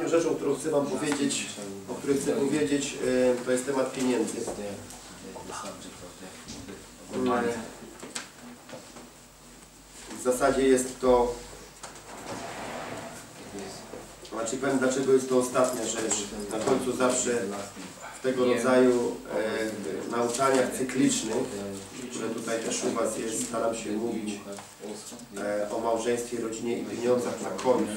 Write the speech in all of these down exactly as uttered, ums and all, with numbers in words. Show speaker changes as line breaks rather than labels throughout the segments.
Ostatnią rzeczą, którą chcę Wam powiedzieć, o której chcę powiedzieć, to jest temat pieniędzy. W zasadzie jest to, znaczy powiem, dlaczego jest to ostatnia rzecz. Na końcu zawsze w tego rodzaju e, nauczaniach cyklicznych, które tutaj też u Was jest, staram się mówić e, o małżeństwie, rodzinie i pieniądzach na końcu.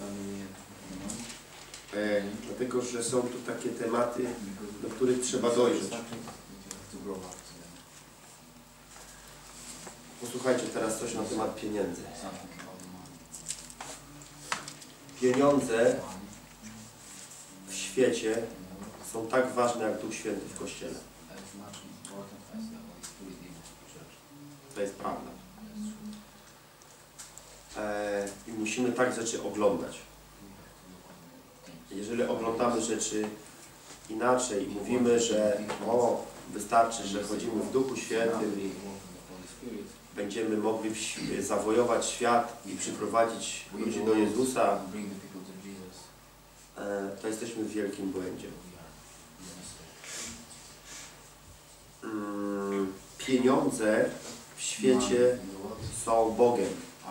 E, dlatego, że są tu takie tematy, do których trzeba dojrzeć. Posłuchajcie teraz coś na temat pieniędzy. Pieniądze w świecie są tak ważne jak Duch Święty w Kościele. To jest prawda. E, I musimy tak rzeczy oglądać. Jeżeli oglądamy rzeczy inaczej i mówimy, że o, wystarczy, że chodzimy w Duchu Świętym, będziemy mogli zawojować świat i przyprowadzić ludzi do Jezusa, to jesteśmy w wielkim błędzie. Pieniądze w świecie są Bogiem.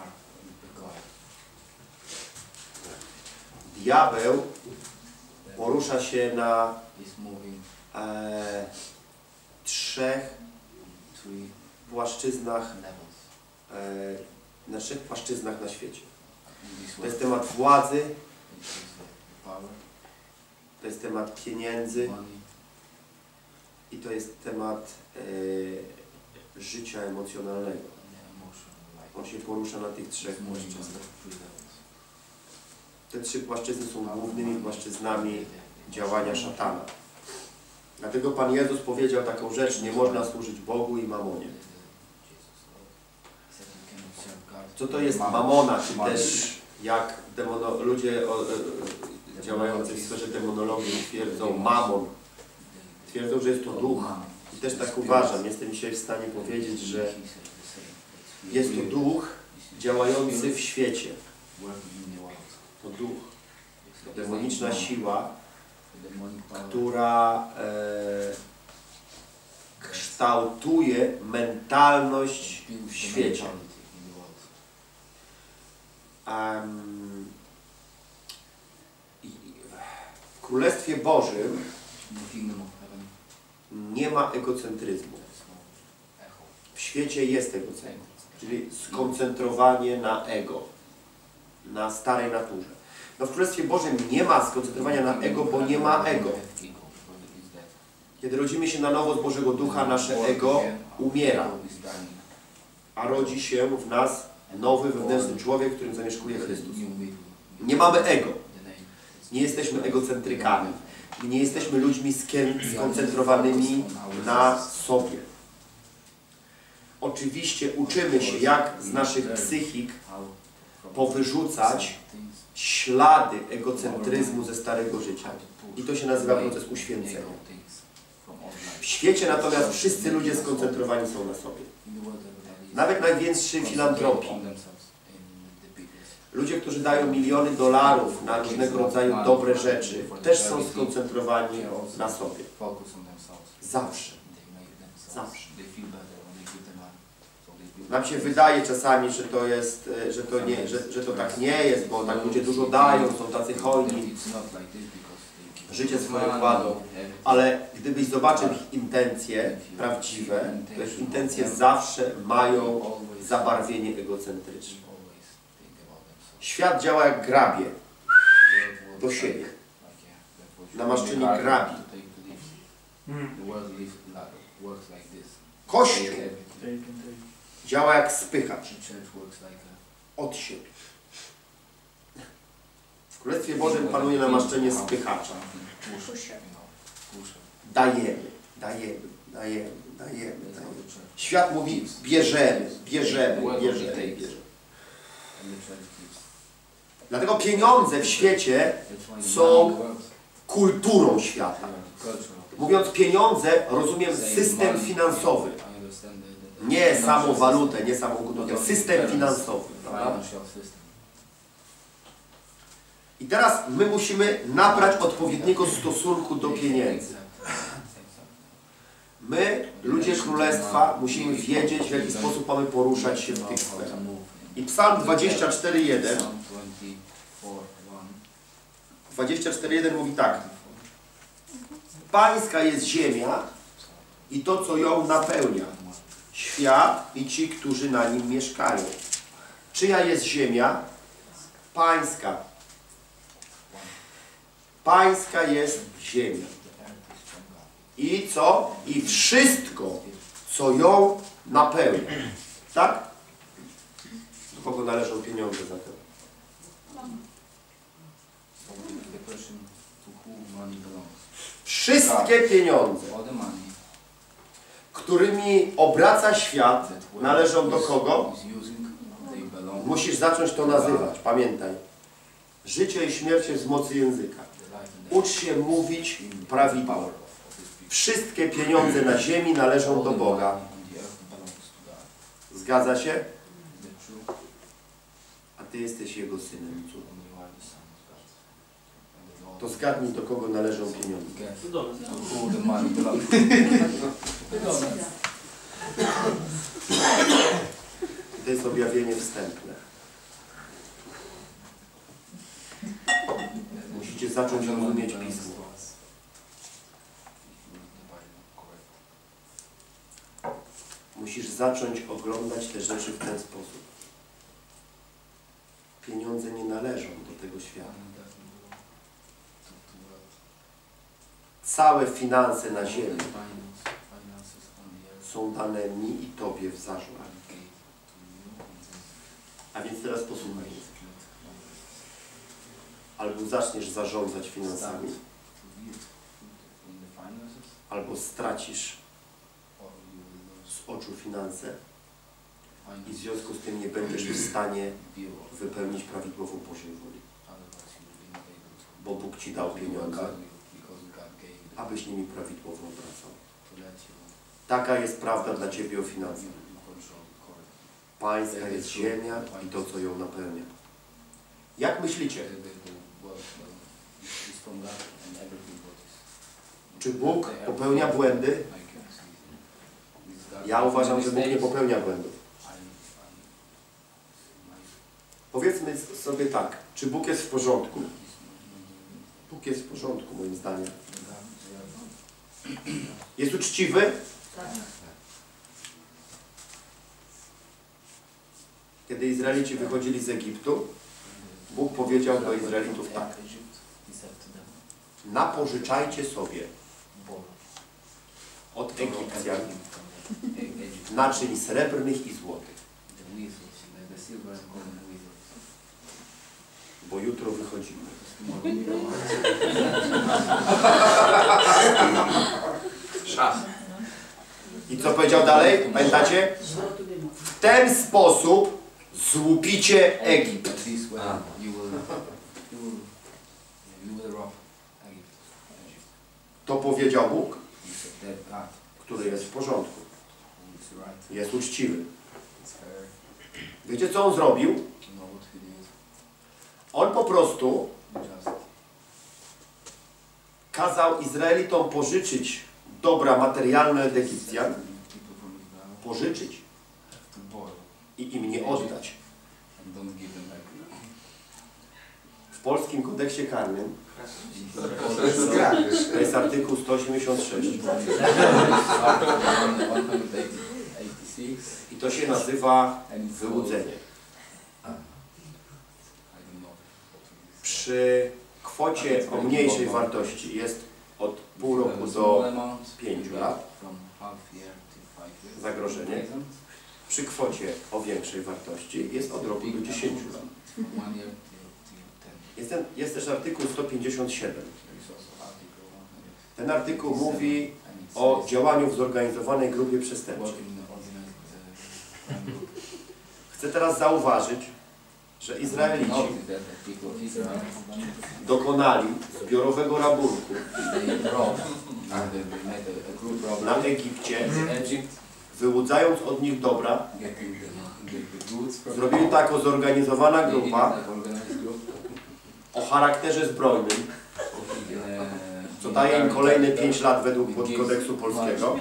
Diabeł porusza się na e, trzech płaszczyznach, e, na trzech płaszczyznach na świecie. To jest temat władzy, to jest temat pieniędzy i to jest temat e, życia emocjonalnego. On się porusza na tych trzech płaszczyznach. Te trzy płaszczyzny są głównymi płaszczyznami działania szatana. Dlatego Pan Jezus powiedział taką rzecz: nie można służyć Bogu i mamonie. Co to jest mamona, czy też jak demono, ludzie o, e, działający w sferze demonologii twierdzą mamon. Twierdzą, że jest to duch. I też tak uważam. Jestem dzisiaj w stanie powiedzieć, że jest to duch działający w świecie. To duch. Demoniczna siła, która e, kształtuje mentalność w świecie. Um, w Królestwie Bożym nie ma egocentryzmu. W świecie jest egocentryzm, czyli skoncentrowanie na ego, na starej naturze. No w Królestwie Bożym nie ma skoncentrowania na ego, bo nie ma ego. Kiedy rodzimy się na nowo z Bożego Ducha, nasze ego umiera, a rodzi się w nas nowy, wewnętrzny człowiek, w którym zamieszkuje Chrystus. Nie mamy ego. Nie jesteśmy egocentrykami. Nie jesteśmy ludźmi skoncentrowanymi na sobie. Oczywiście uczymy się, jak z naszych psychik powyrzucać ślady egocentryzmu ze starego życia. I to się nazywa proces uświęcenia. W świecie natomiast wszyscy ludzie skoncentrowani są na sobie. Nawet największy filantropi. Ludzie, którzy dają miliony dolarów na różnego rodzaju dobre rzeczy, też są skoncentrowani na sobie. Zawsze. Zawsze. Nam się wydaje czasami, że to jest, że to, nie, że, że to tak nie jest, bo tak ludzie dużo dają, są tacy hojni, życie swoje kładą. Ale gdybyś zobaczył ich intencje prawdziwe, to ich intencje zawsze mają zabarwienie egocentryczne. Świat działa jak grabie do siebie. Namaszczenie grabi. Kościół działa jak spychacz od siebie. W Królestwie Bożym panuje namaszczenie spychacza. Dajemy, dajemy, dajemy, dajemy, dajemy. Świat mówi bierzemy, bierzemy, bierzemy, bierzemy. Dlatego pieniądze w świecie są kulturą świata. Mówiąc pieniądze, rozumiem system finansowy. Nie samą walutę, nie samą gotówkę, system finansowy. Prawda? I teraz my musimy nabrać odpowiedniego stosunku do pieniędzy. My, ludzie Królestwa, musimy wiedzieć, w jaki sposób mamy poruszać się w tych sferach. I Psalm dwadzieścia cztery jeden dwadzieścia cztery jeden mówi tak. Pańska jest ziemia i to, co ją napełnia. Świat i ci, którzy na nim mieszkają. Czyja jest ziemia? Pańska. Pańska jest ziemia. I co? I wszystko, co ją napełnia. Tak? Do kogo należą pieniądze zatem? Wszystkie pieniądze, którymi obraca świat, należą do kogo? Musisz zacząć to nazywać. Pamiętaj. Życie i śmierć jest w mocy języka. Ucz się mówić prawidłowo. Wszystkie pieniądze na ziemi należą do Boga. Zgadza się? A Ty jesteś Jego synem. To zgadnij, do kogo należą pieniądze. To jest objawienie wstępne. Musicie zacząć rozumieć Pismo. Musisz zacząć oglądać te rzeczy w ten sposób. Pieniądze nie należą do tego świata. Całe finanse na ziemi są dane mi i Tobie w zarząd. A więc teraz posłuchaj. Albo zaczniesz zarządzać finansami, albo stracisz z oczu finanse i w związku z tym nie będziesz w stanie wypełnić prawidłowo Bożej woli. Bo Bóg Ci dał pieniądze, abyś nimi prawidłowo obracał. Taka jest prawda dla Ciebie o finansach. Pańska jest ziemia i to, co ją napełnia. Jak myślicie? Czy Bóg popełnia błędy? Ja uważam, że Bóg nie popełnia błędów. Powiedzmy sobie tak, czy Bóg jest w porządku? Bóg jest w porządku, moim zdaniem. Jest uczciwy? Kiedy Izraelici wychodzili z Egiptu, Bóg powiedział do Izraelitów tak. Napożyczajcie sobie od Egipcjan naczyń srebrnych i złotych. Bo jutro wychodzimy. I co powiedział dalej? Pamiętacie? W ten sposób złupicie Egipt. To powiedział Bóg, który jest w porządku. Jest uczciwy. Wiecie, co on zrobił? On po prostu kazał Izraelitom pożyczyć dobra materialne od Egipcjan, pożyczyć i im nie oddać. W polskim kodeksie karnym to jest artykuł sto osiemdziesiąt sześć i to się nazywa wyłudzenie. Przy kwocie o mniejszej wartości jest od pół roku do pięciu lat zagrożenie. Przy kwocie o większej wartości jest od roku do dziesięciu lat. Jest, ten, jest też artykuł sto pięćdziesiąt siedem. Ten artykuł mówi o działaniu w zorganizowanej grupie przestępczej. Chcę teraz zauważyć, że Izraelici dokonali zbiorowego rabunku na Egipcie, wyłudzając od nich dobra. Zrobili taką zorganizowana grupa o charakterze zbrojnym, co daje im kolejne pięć lat według kodeksu polskiego.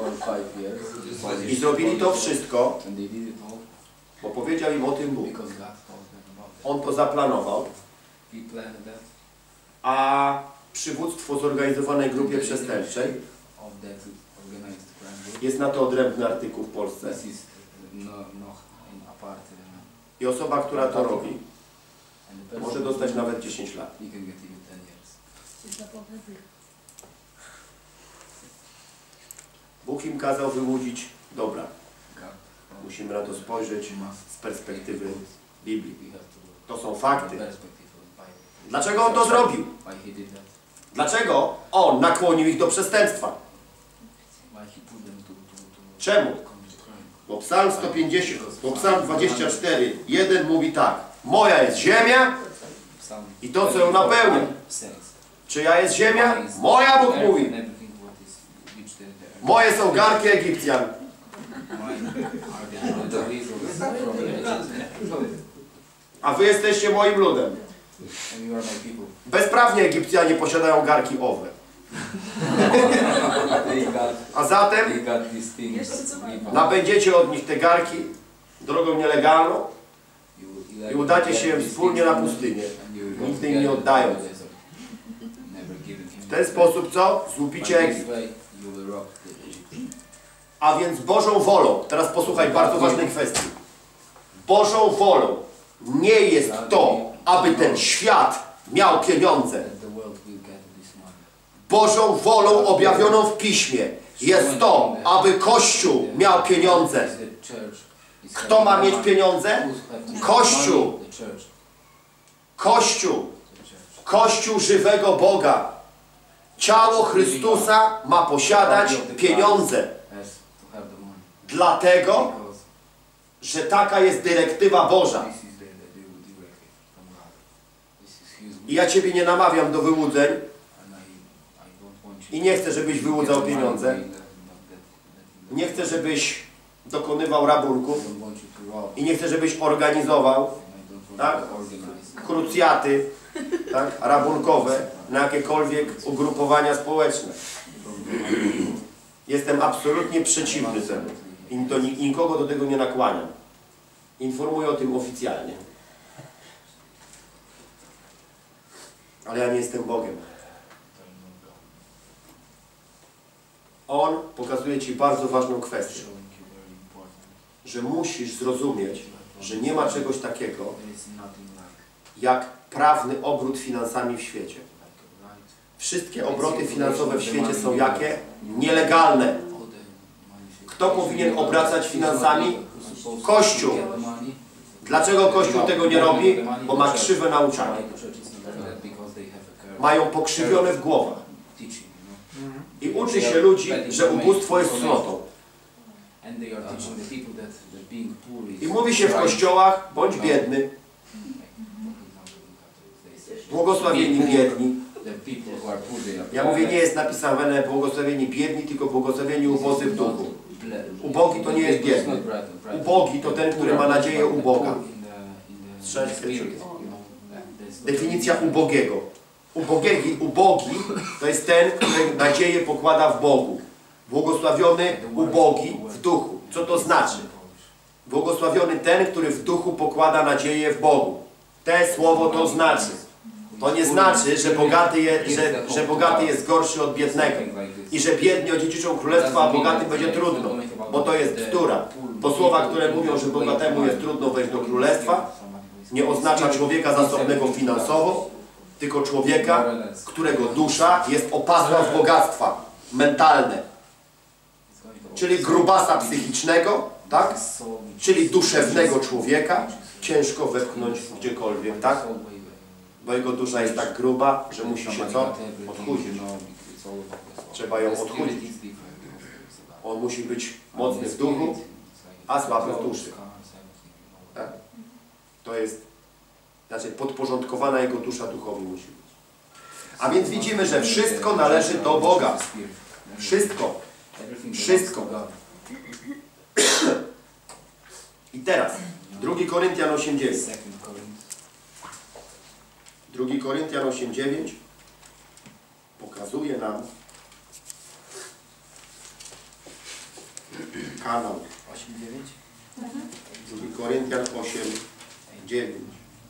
I zrobili to wszystko, bo powiedział im o tym Bóg. On to zaplanował, a przywództwo zorganizowanej grupie przestępczej jest na to odrębny artykuł w Polsce. I osoba, która to robi, może dostać nawet dziesięć lat. Bóg im kazał wyłudzić dobra. Musimy na to spojrzeć z perspektywy Biblii. To są fakty. Dlaczego on to zrobił? Dlaczego on nakłonił ich do przestępstwa? Czemu? Bo Psalm sto pięćdziesiąt, bo Psalm dwadzieścia cztery, jeden mówi tak: moja jest ziemia i to, co ją napełnia. Czyja jest ziemia? Moja, Bóg mówi. Moje są garki Egipcjan. A wy jesteście moim ludem. Bezprawnie Egipcjanie posiadają garki owe. A zatem nabędziecie od nich te garki drogą nielegalną i udacie się wspólnie na pustynię, nigdy im nie oddając. W ten sposób co? Złupicie Egipt. A więc Bożą wolą, teraz posłuchaj bardzo ważnej kwestii. Bożą wolą nie jest to, aby ten świat miał pieniądze. Bożą wolą objawioną w Piśmie jest to, aby Kościół miał pieniądze. Kto ma mieć pieniądze? Kościół. Kościół. Kościół żywego Boga. Ciało Chrystusa ma posiadać pieniądze. Dlatego, że taka jest dyrektywa Boża. I ja Ciebie nie namawiam do wyłudzeń i nie chcę, żebyś wyłudzał pieniądze. Nie chcę, żebyś dokonywał rabunków i nie chcę, żebyś organizował, tak, krucjaty, tak, rabunkowe na jakiekolwiek ugrupowania społeczne. Jestem absolutnie przeciwny temu i to nikogo do tego nie nakłaniam. Informuję o tym oficjalnie. Ale ja nie jestem Bogiem. On pokazuje Ci bardzo ważną kwestię, że musisz zrozumieć, że nie ma czegoś takiego jak prawny obrót finansami w świecie. Wszystkie obroty finansowe w świecie są jakie? Nielegalne. Kto powinien obracać finansami? Kościół. Dlaczego Kościół tego nie robi? Bo ma krzywe nauczanie. Mają pokrzywione w głowach. I uczy się ludzi, że ubóstwo jest cnotą. I mówi się w kościołach, bądź biedny. Błogosławieni biedni. Ja mówię, nie jest napisane błogosławieni biedni, tylko błogosławieni ubodzy w duchu. Ubogi to nie jest biedny. Ubogi to ten, który ma nadzieję u Boga. Definicja ubogiego. Ubogiegi, ubogi to jest ten, który nadzieję pokłada w Bogu. Błogosławiony ubogi w duchu. Co to znaczy? Błogosławiony ten, który w duchu pokłada nadzieję w Bogu. Te słowo to znaczy. To nie znaczy, że bogaty, je, że, że bogaty jest gorszy od biednego i że biedni odziedziczą królestwo, a bogatym będzie trudno, bo to jest bzdura. Bo słowa, które mówią, że bogatemu jest trudno wejść do królestwa, nie oznacza człowieka zasobnego finansowo, tylko człowieka, którego dusza jest opasła w bogactwa mentalne, czyli grubasa psychicznego, tak? Czyli duszewnego człowieka, ciężko wepchnąć gdziekolwiek, tak? Bo jego dusza jest tak gruba, że musi się co? Odchudzić. Trzeba ją odchudzić. On musi być mocny w duchu, a słaby w duszy. Tak? To jest, znaczy podporządkowana jego dusza duchowi musi być. A więc widzimy, że wszystko należy do Boga. Wszystko. Wszystko. I teraz, drugi Koryntian osiem dziewięć. drugi Koryntian osiem dziewięć pokazuje nam kanał.
osiem dziewięć?
drugi Koryntian osiem dziewięć.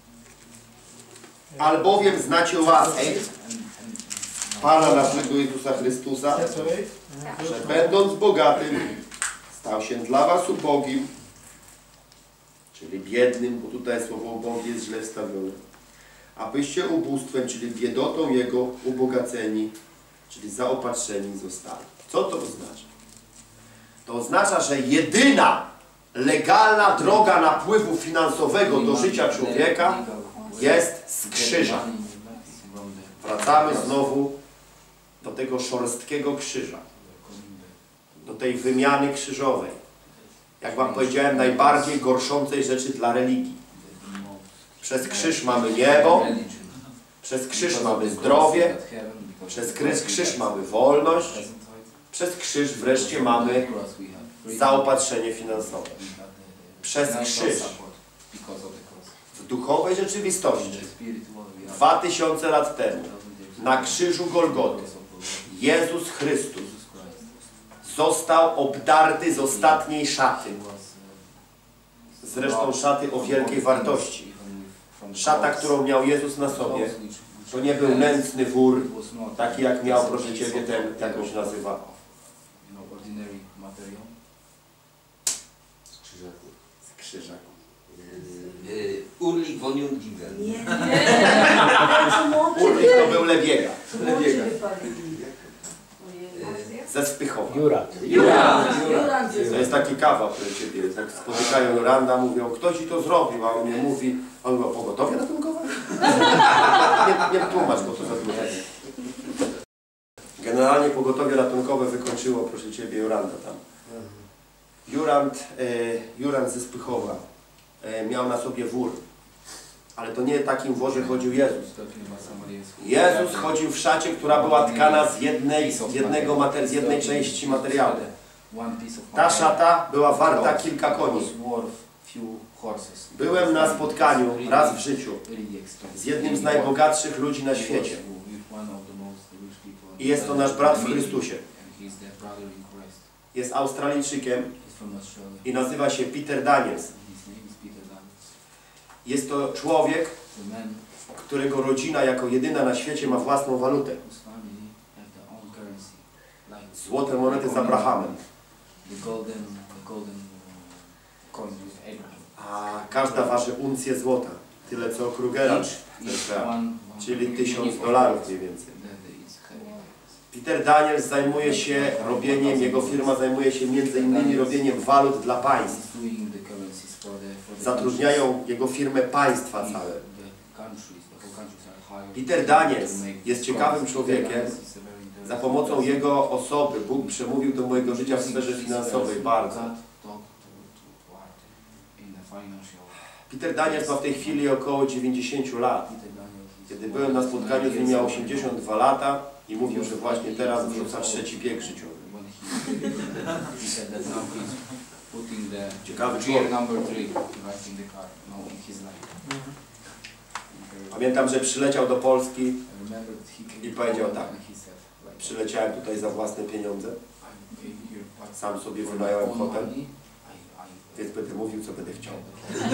Albowiem znacie łaskę Pana naszego Jezusa Chrystusa, że będąc bogatym, stał się dla was ubogim, czyli biednym, bo tutaj słowo ubogi jest źle wstawione, abyście ubóstwem, czyli biedotą Jego ubogaceni, czyli zaopatrzeni zostali. Co to oznacza? To oznacza, że jedyna legalna droga napływu finansowego do życia człowieka jest z krzyża. Wracamy znowu do tego szorstkiego krzyża, do tej wymiany krzyżowej. Jak wam powiedziałem, najbardziej gorszącej rzeczy dla religii. Przez krzyż mamy niebo, przez krzyż mamy zdrowie, przez krzyż mamy wolność, przez krzyż wreszcie mamy zaopatrzenie finansowe. Przez krzyż w duchowej rzeczywistości dwa tysiące lat temu na krzyżu Golgoty Jezus Chrystus został obdarty z ostatniej szaty. Zresztą szaty o wielkiej wartości. Szata, którą miał Jezus na sobie, to nie był nędzny wór, taki jak miał, proszę Ciebie, ten, jak on się nazywa?
Z krzyżaku.
Z krzyżaku.
Yy, Urlik von Jungingen.
Nie, nie.
Urlik to był Lebiega.
Lebiega.
Ze Spychowa.
Jura.
Jura.
To jest taki kawał, który Ciebie, jak spotykają Juranda, mówią, kto Ci to zrobił, a on mnie mówi, on mówi, pogotowie ratunkowe? Nie, nie tłumacz, bo to za tłumaczenie. Generalnie pogotowie ratunkowe wykończyło, proszę Ciebie, Juranda tam. Jurand, e, Jurand ze Spychowa e, miał na sobie wór, ale to nie takim worze chodził Jezus. Jezus chodził w szacie, która była tkana z jednej, z jednego mater, z jednej części materiału. Ta szata była warta kilka koni. Byłem na spotkaniu raz w życiu z jednym z najbogatszych ludzi na świecie. I jest to nasz brat w Chrystusie. Jest Australijczykiem i nazywa się Peter Daniels. Jest to człowiek, którego rodzina jako jedyna na świecie ma własną walutę. Złote monety z Abrahamem. A każda waży uncję złota. Tyle co Krugera, czyli tysiąc dolarów mniej więcej. Peter Daniels zajmuje się robieniem, jego firma zajmuje się między innymi robieniem walut dla państw. Zatrudniają jego firmę państwa całe. Peter Daniels jest ciekawym człowiekiem. Za pomocą jego osoby Bóg przemówił do mojego życia w sferze finansowej bardzo. Peter Daniels ma w tej chwili około dziewięćdziesięciu lat. Kiedy byłem na spotkaniu z nim, miał osiemdziesiąt dwa lata i mówił, że właśnie teraz wrzuca trzeci bieg życiowy. Ciekawy człowiek. Pamiętam, że przyleciał do Polski i powiedział tak. Przyleciałem tutaj za własne pieniądze. Sam sobie wynająłem hotel. Więc będę mówił, co będę chciał.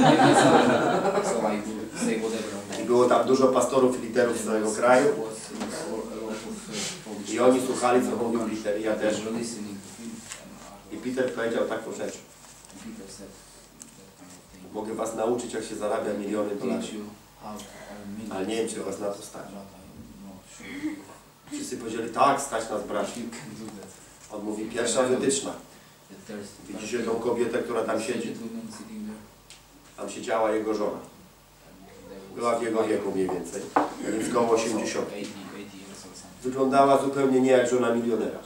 I było tam dużo pastorów i liderów z całego kraju. I oni słuchali, co mówił Peter, i ja też. I Peter powiedział taką rzecz. Mogę was nauczyć, jak się zarabia miliony dolarów. Ale nie wiem, czy was na to stać. Wszyscy powiedzieli, tak, stać nas braci. On mówi, pierwsza wytyczna. Widzicie tą kobietę, która tam siedzi? Tam siedziała jego żona. Była w jego wieku mniej więcej, więc koło osiemdziesiąt. Wyglądała zupełnie nie jak żona milionera.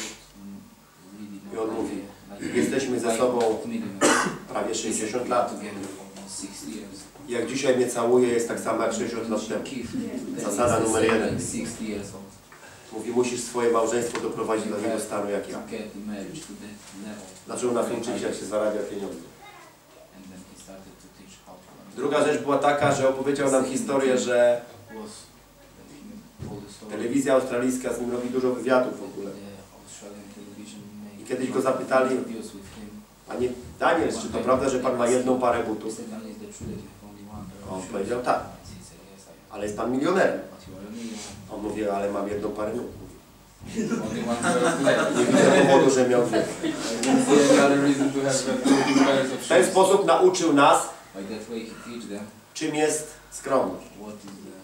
I on mówi, jesteśmy ze sobą prawie sześćdziesiąt lat. I jak dzisiaj mnie całuje, jest tak samo jak sześćdziesiąt lat temu. Zasada numer jeden. Mówi, musisz swoje małżeństwo doprowadzić do takiego stanu jak ja. Zaczął nas uczyć, jak się zarabia pieniądze. Druga rzecz była taka, że opowiedział nam historię, że
was that he told the story.
Telewizja australijska z nim robi dużo wywiadów w ogóle.
The Australian television made
I kiedyś go zapytali,
interviews with him.
Panie Daniel, czy to prawda, że Pan ma jedną parę
He
butów?
said, "Daniel, is it true that you have only one pair of
On
shoes?"
powiedział tak,
He said, "Yes, I
ale jest Pan milionerem.
but you are a millionaire.
On mówi, ale mam jedną parę nóg.
Only one pair of legs."
Nie widzę powodu, że miał dwie.
I don't see any other reason to have uh, two pairs of
W ten
shoes.
sposób nauczył nas,
By that way he teach them
czym jest skromność.
what is the...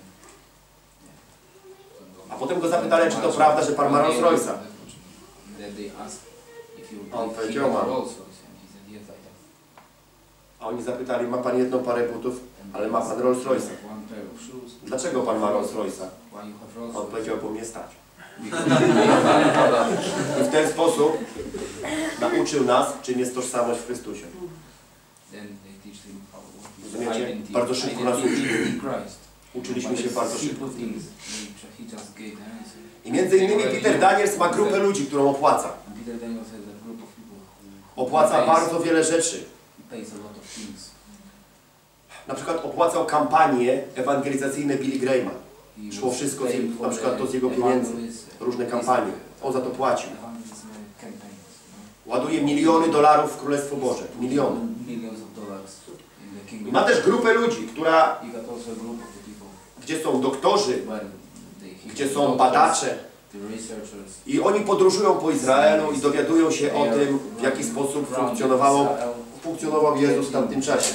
A potem go zapytali, czy to prawda, że Pan ma Rolls Royce'a.
That they asked if you
On
if he
powiedział,
had a
mam.
Rolls Royce, and he said, "Yes, I have."
A oni zapytali, ma Pan jedną parę butów,
And
ale
they
ma
asked,
Pan Rolls
"You have
Royce'a.
one pair of shoes.
Dlaczego Pan ma Rolls Royce'a?
Why you have Rolls
On
Royce?"
powiedział, bo mnie stać.
Because they have
I w ten sposób nauczył nas, czym jest tożsamość w Chrystusie.
Then they teach him how what is
Rozumiecie?
identity,
Bardzo szybko nas
identity
uczyli.
in Christ.
Uczyliśmy
But
się
it's
bardzo
simple
szybko.
things which he just gave the answer.
I między innymi Peter Daniels ma grupę ludzi, którą opłaca.
Peter Daniels has a group of people who, who
Opłaca
pays,
bardzo wiele rzeczy.
he pays a lot of things.
Na przykład opłacał kampanie ewangelizacyjne Billy Grahama.
He
Szło
was
wszystko z,
paying
na
for
przykład
the
to z jego pieniędzy.
evangelism,
Różne
his,
kampanie.
uh,
On za to płacił.
evangelism campaigns, no?
Ładuje miliony dolarów w Królestwo Boże. Miliony.
Millions of dollars in the
I
kingdom.
ma też grupę ludzi, która,
You got also a group of the people
gdzie są doktorzy,
where they, he
gdzie
has
są
doctors,
badacze.
the researchers.
I oni podróżują po Izraelu i dowiadują się o tym, w jaki sposób funkcjonowało, funkcjonował Jezus w tamtym czasie.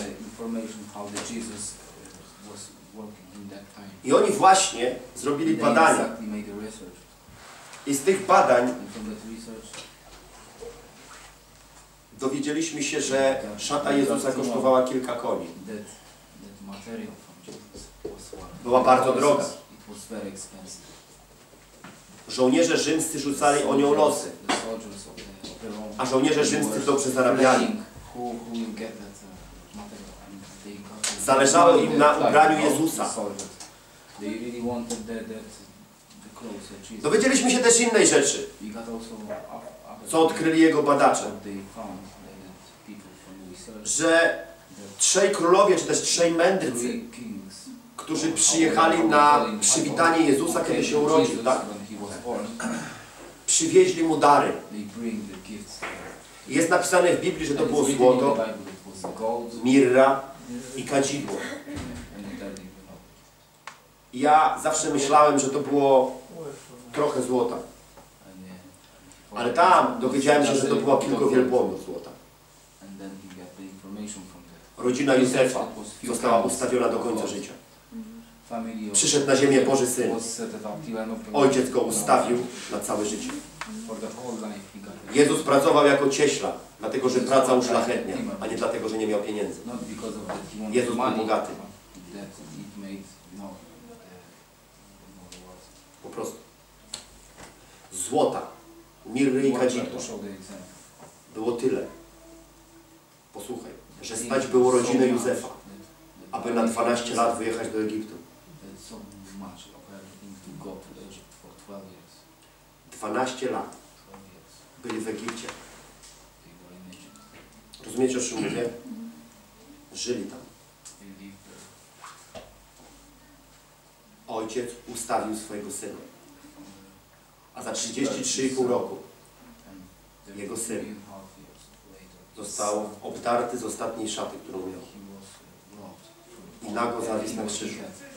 I oni właśnie zrobili badania. I z tych badań dowiedzieliśmy się, że szata Jezusa kosztowała kilka koni. Była bardzo droga. Żołnierze rzymscy rzucali o nią losy, a żołnierze rzymscy dobrze zarabiali. Zależało im na ubraniu Jezusa. Dowiedzieliśmy się też innej rzeczy, co odkryli jego badacze, że trzej królowie, czy też trzej mędrcy, którzy przyjechali na przywitanie Jezusa, kiedy się urodził, tak? Przywieźli mu dary. Jest napisane w Biblii, że to było złoto, mirra i kadzidło. Ja zawsze myślałem, że to było trochę złota. Ale tam dowiedziałem się, że to była kilka wielbłądów złota. Rodzina Józefa została ustawiona do końca życia. Przyszedł na ziemię Boży Syn. Ojciec go ustawił na całe życie. Jezus pracował jako cieśla, dlatego że praca uszlachetnia, a nie dlatego, że nie miał pieniędzy. Jezus był bogaty. Po prostu. Złota, mirry i kadzidła. Było tyle. Posłuchaj, że stać było rodzinę Józefa, aby na dwanaście lat wyjechać do Egiptu. dwanaście lat byli w Egipcie. Rozumiecie, o czym mówię? Żyli tam. Ojciec ustawił swojego syna. A za trzydzieści trzy i pół roku jego syn został obdarty z ostatniej szaty, którą miał. I nago zawisł na krzyżu.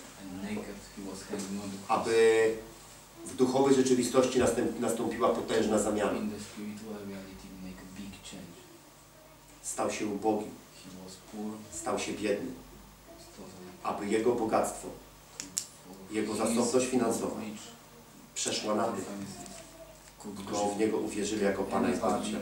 Aby w duchowej rzeczywistości nastąpiła potężna zamiana. Stał się ubogi. Stał się biedny. Aby jego bogactwo, jego zasobność finansowa przeszła na tych, którzy w niego uwierzyli jako Pana i Zbawiciela.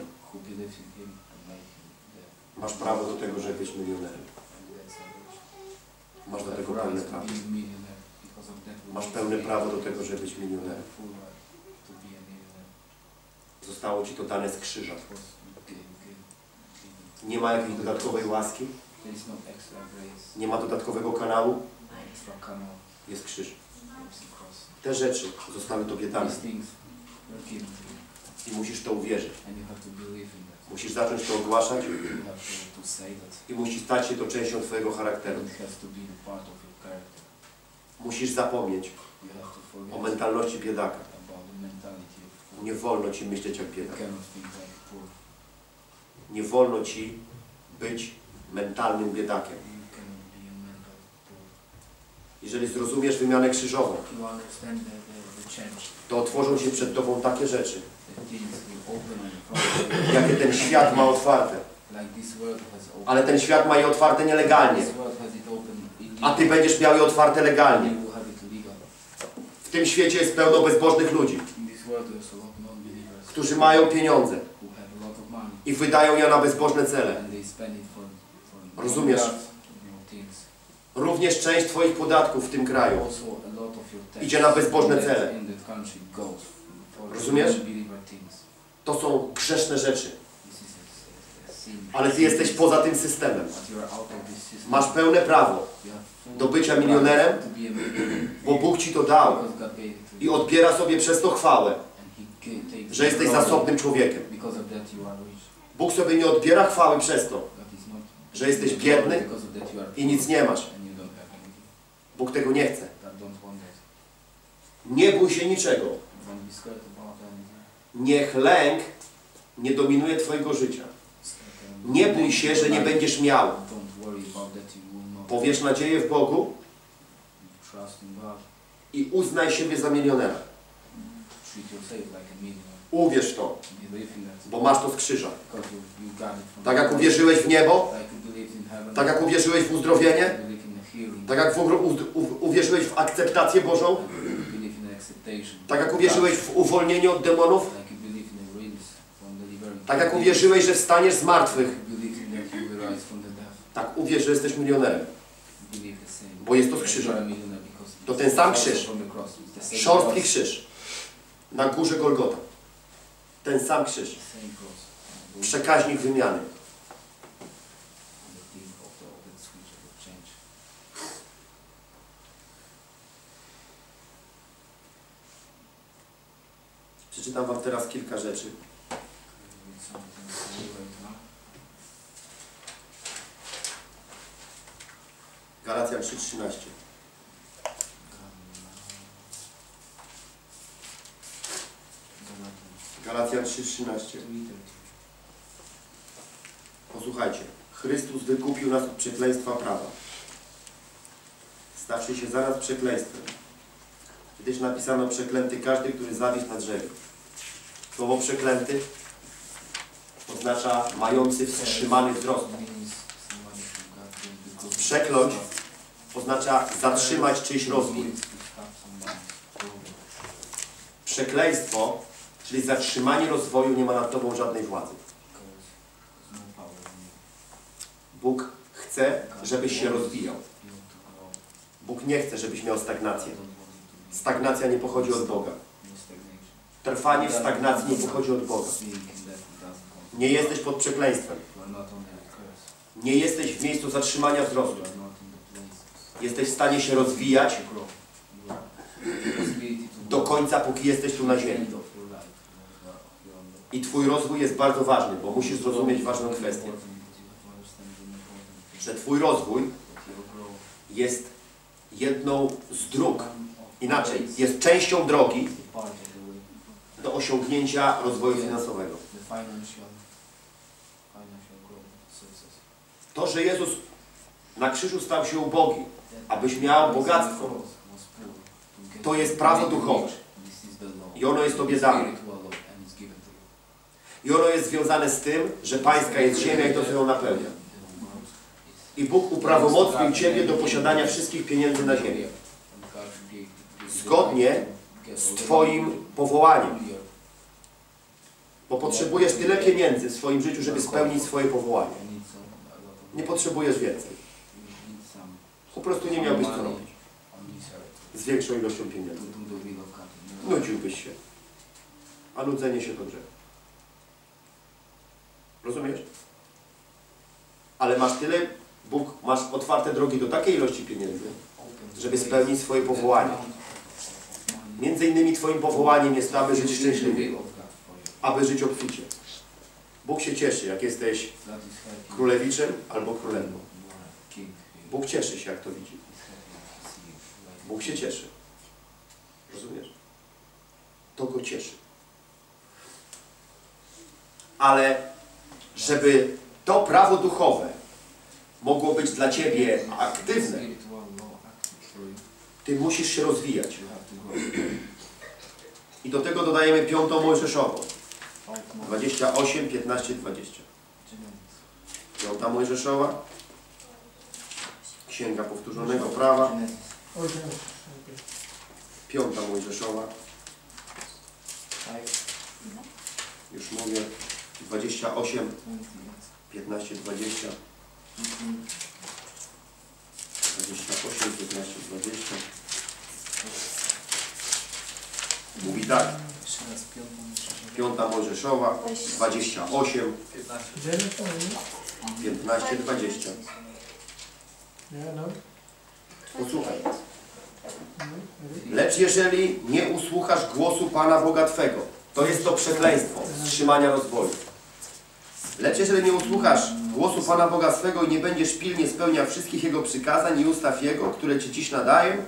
Masz prawo do tego, żeby być milionerem. Masz do tego pełne prawo. Masz pełne prawo do tego, żeby być milionerem. Zostało Ci to dane z krzyża. Nie ma jakiejś dodatkowej łaski. Nie ma dodatkowego kanału. Jest krzyż. Te rzeczy zostały Tobie dane. I musisz to uwierzyć. Musisz zacząć to ogłaszać. I musi stać się to częścią Twojego charakteru. Musisz zapomnieć
You have to
o
forget
mentalności biedaka.
about the mentality of poor.
Nie wolno ci myśleć jak
You
biedak.
cannot think like a poor.
Nie wolno ci być mentalnym biedakiem.
You cannot be a mental poor.
Jeżeli zrozumiesz wymianę krzyżową,
If you understand the, the, the change,
to otworzą się przed tobą takie rzeczy,
the things will open in front of you.
jakie ten świat ma otwarte.
Like this world has opened.
Ale ten świat ma je otwarte nielegalnie,
This world has it open illegally.
a ty będziesz miał je otwarte legalnie.
You will have it legal.
W tym świecie jest pełno bezbożnych ludzi,
In this world there's a lot of non-believers
którzy mają pieniądze
who have a lot of money
i wydają je na bezbożne cele.
and they spend it for, for
Rozumiesz?
God, you know, things.
Również część twoich podatków w tym kraju
Also a lot of your tax
idzie na bezbożne
in that-
cele.
in that country goes for
Rozumiesz?
non-believer things.
to są grzeszne rzeczy,
This is a, a, a sin.
ale ty jesteś poza tym systemem.
But you are out of this system.
Masz pełne prawo,
You have full
do bycia
right
milionerem,
to be a millionaire
bo Bóg ci to dał
because God gave it to
i
you.
odbiera sobie przez to chwałę,
And he ga- takes
że jesteś
glory.
zasobnym człowiekiem.
Because of that you are rich.
Bóg sobie nie odbiera chwały przez to,
God is not
że jesteś biedny
because of that you are
i nic nie masz.
and you don't have anything.
Bóg tego nie chce.
God don't want that.
Nie bój się niczego.
Don't be scared about anything.
Niech lęk nie dominuje twojego życia. Nie bój się, że nie będziesz miał.
Don't worry about that you will not.
Powiesz nadzieję w Bogu
Trust in God.
i uznaj siebie za milionera.
Treat yourself like a millionaire.
Uwierz w to,
Believe in that.
bo masz to z krzyża.
Because you, you got it from
Tak jak
God.
uwierzyłeś w niebo,
Like you believed in heaven.
tak jak uwierzyłeś w uzdrowienie,
You believe in the healing.
tak jak w, u, u, uwierzyłeś w akceptację Bożą,
You believe in the acceptation.
tak jak uwierzyłeś w uwolnienie od demonów,
Like you believe in the release from delivering.
tak jak uwierzyłeś, że wstaniesz z martwych,
You believe in that you will rise from the death.
tak uwierz, że jesteś milionerem.
You believe the same.
Bo jest to z
That
krzyża.
you are a millionaire because
To
it's
ten sam
also
krzyż.
from the cross. It's the same
Szorstki
cross.
krzyż na górze Golgota. Ten sam krzyż.
The same cross.
Przekaźnik wymiany.
On the thing of the, of the switch of the change.
Przeczytam wam teraz kilka rzeczy.
Read something for you right now.
Galacjan trzy trzynaście. Galacjan trzy trzynaście. Posłuchajcie. Chrystus wykupił nas od przekleństwa prawa, stawszy się za nas przekleństwem. Kiedyś napisano: przeklęty każdy, który zawisł na drzewie. Słowo przeklęty oznacza mający wstrzymany wzrost. Przekląć oznacza zatrzymać czyjś rozwój. Przekleństwo, czyli zatrzymanie rozwoju, nie ma nad tobą żadnej władzy. Bóg chce, żebyś się rozwijał. Bóg nie chce, żebyś miał stagnację. Stagnacja nie pochodzi od Boga. Trwanie w stagnacji nie pochodzi od Boga. Nie jesteś pod przekleństwem. Nie jesteś w miejscu zatrzymania wzrostu. Jesteś w stanie się rozwijać do końca, póki jesteś tu na ziemi. I twój rozwój jest bardzo ważny, bo musisz zrozumieć ważną kwestię. Że twój rozwój jest jedną z dróg. Inaczej, jest częścią drogi do osiągnięcia rozwoju finansowego. To, że Jezus na krzyżu stał się ubogi, abyś miał bogactwo, to jest prawo duchowe. I ono jest tobie dane. I ono jest związane z tym, że pańska jest ziemia i to, co ją napełnia. I Bóg uprawomocnił ciebie do posiadania wszystkich pieniędzy na ziemi. Zgodnie z twoim powołaniem. Bo potrzebujesz tyle pieniędzy w swoim życiu, żeby spełnić swoje powołanie. Nie potrzebujesz więcej. Po prostu nie miałbyś co robić z większą ilością pieniędzy. Nudziłbyś się. A nudzenie się to grzech. Rozumiesz? Ale masz tyle, Bóg, masz otwarte drogi do takiej ilości pieniędzy, żeby spełnić swoje powołanie. Między innymi twoim powołaniem jest to, aby żyć szczęśliwie, aby żyć obficie. Bóg się cieszy, jak jesteś królewiczem albo królewną. Bóg cieszy się, jak to widzi. Bóg się cieszy. Rozumiesz? To go cieszy. Ale żeby to prawo duchowe mogło być dla ciebie aktywne, ty musisz się rozwijać. I do tego dodajemy piątą Mojżeszową. dwadzieścia osiem, piętnaście, dwadzieścia. Piąta Mojżeszowa. Księga Powtórzonego Prawa. Piąta Mojżeszowa. Już mówię. dwadzieścia osiem, piętnaście, dwadzieścia. dwadzieścia osiem, piętnaście, dwadzieścia. Mówi tak. Piąta Mojżeszowa, dwadzieścia osiem, piętnaście, dwadzieścia. Posłuchaj. Lecz jeżeli nie usłuchasz głosu Pana Boga Twego, to jest to przekleństwo wstrzymania rozwoju. Lecz jeżeli nie usłuchasz głosu Pana Boga swego i nie będziesz pilnie spełniał wszystkich Jego przykazań i ustaw Jego, które Ci dziś nadaję,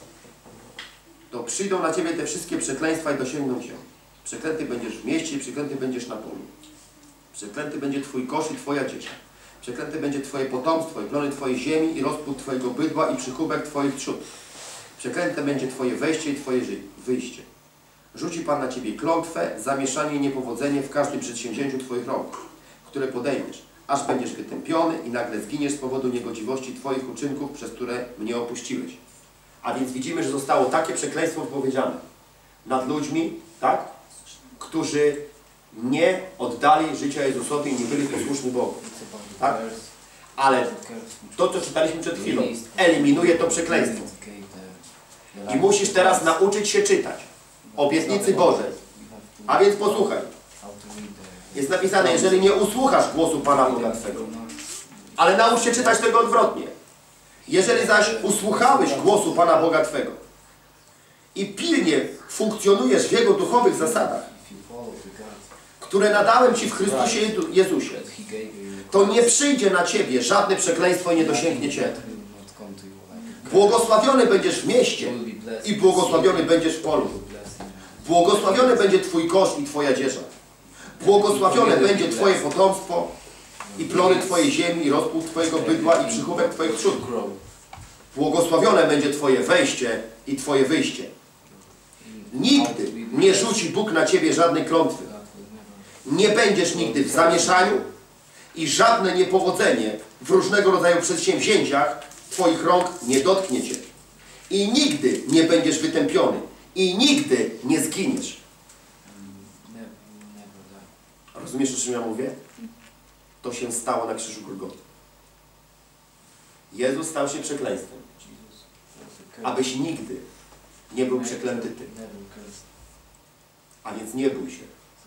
to przyjdą na Ciebie te wszystkie przekleństwa i dosięgną Cię. Przeklęty będziesz w mieście i przeklęty będziesz na polu. Przeklęty będzie Twój kosz i Twoja dziecza. Przeklęty będzie Twoje potomstwo i plony Twojej ziemi i rozpód Twojego bydła i przychówek Twoich trzód. Przeklęte będzie Twoje wejście i Twoje wyjście. Rzuci Pan na Ciebie klątwę, zamieszanie i niepowodzenie w każdym przedsięwzięciu Twoich rąk, które podejmiesz, aż będziesz wytępiony i nagle zginiesz z powodu niegodziwości Twoich uczynków, przez które mnie opuściłeś. A więc widzimy, że zostało takie przekleństwo wypowiedziane nad ludźmi, tak, którzy nie oddali życia Jezusowi i nie byli posłuszni Bogu. Tak? Ale to, co czytaliśmy przed chwilą, eliminuje to przekleństwo. I musisz teraz nauczyć się czytać obietnicy Bożej. A więc posłuchaj. Jest napisane, jeżeli nie usłuchasz głosu Pana Boga Twego. Ale naucz się czytać tego odwrotnie. Jeżeli zaś usłuchałeś głosu Pana Boga Twego i pilnie funkcjonujesz w Jego duchowych zasadach, które nadałem Ci w Chrystusie Jezusie, to nie przyjdzie na Ciebie żadne przekleństwo i nie dosięgnie Cię. Błogosławiony będziesz w mieście i błogosławiony będziesz w polu. Błogosławiony będzie Twój kosz i Twoja dzieża. Błogosławione będzie Twoje potomstwo i plony Twojej ziemi, i rozpód Twojego bydła i przychówek Twoich trzód. Błogosławione będzie Twoje wejście i Twoje wyjście. Nigdy nie rzuci Bóg na Ciebie żadnej klątwy. Nie będziesz nigdy w zamieszaniu i żadne niepowodzenie w różnego rodzaju przedsięwzięciach Twoich rąk nie dotknie Cię. I nigdy nie będziesz wytępiony. I nigdy nie zginiesz. Rozumiesz, o czym ja mówię? To się stało na krzyżu Golgoty. Jezus stał się przekleństwem, abyś nigdy nie był przeklęty Ty. A więc nie bój się.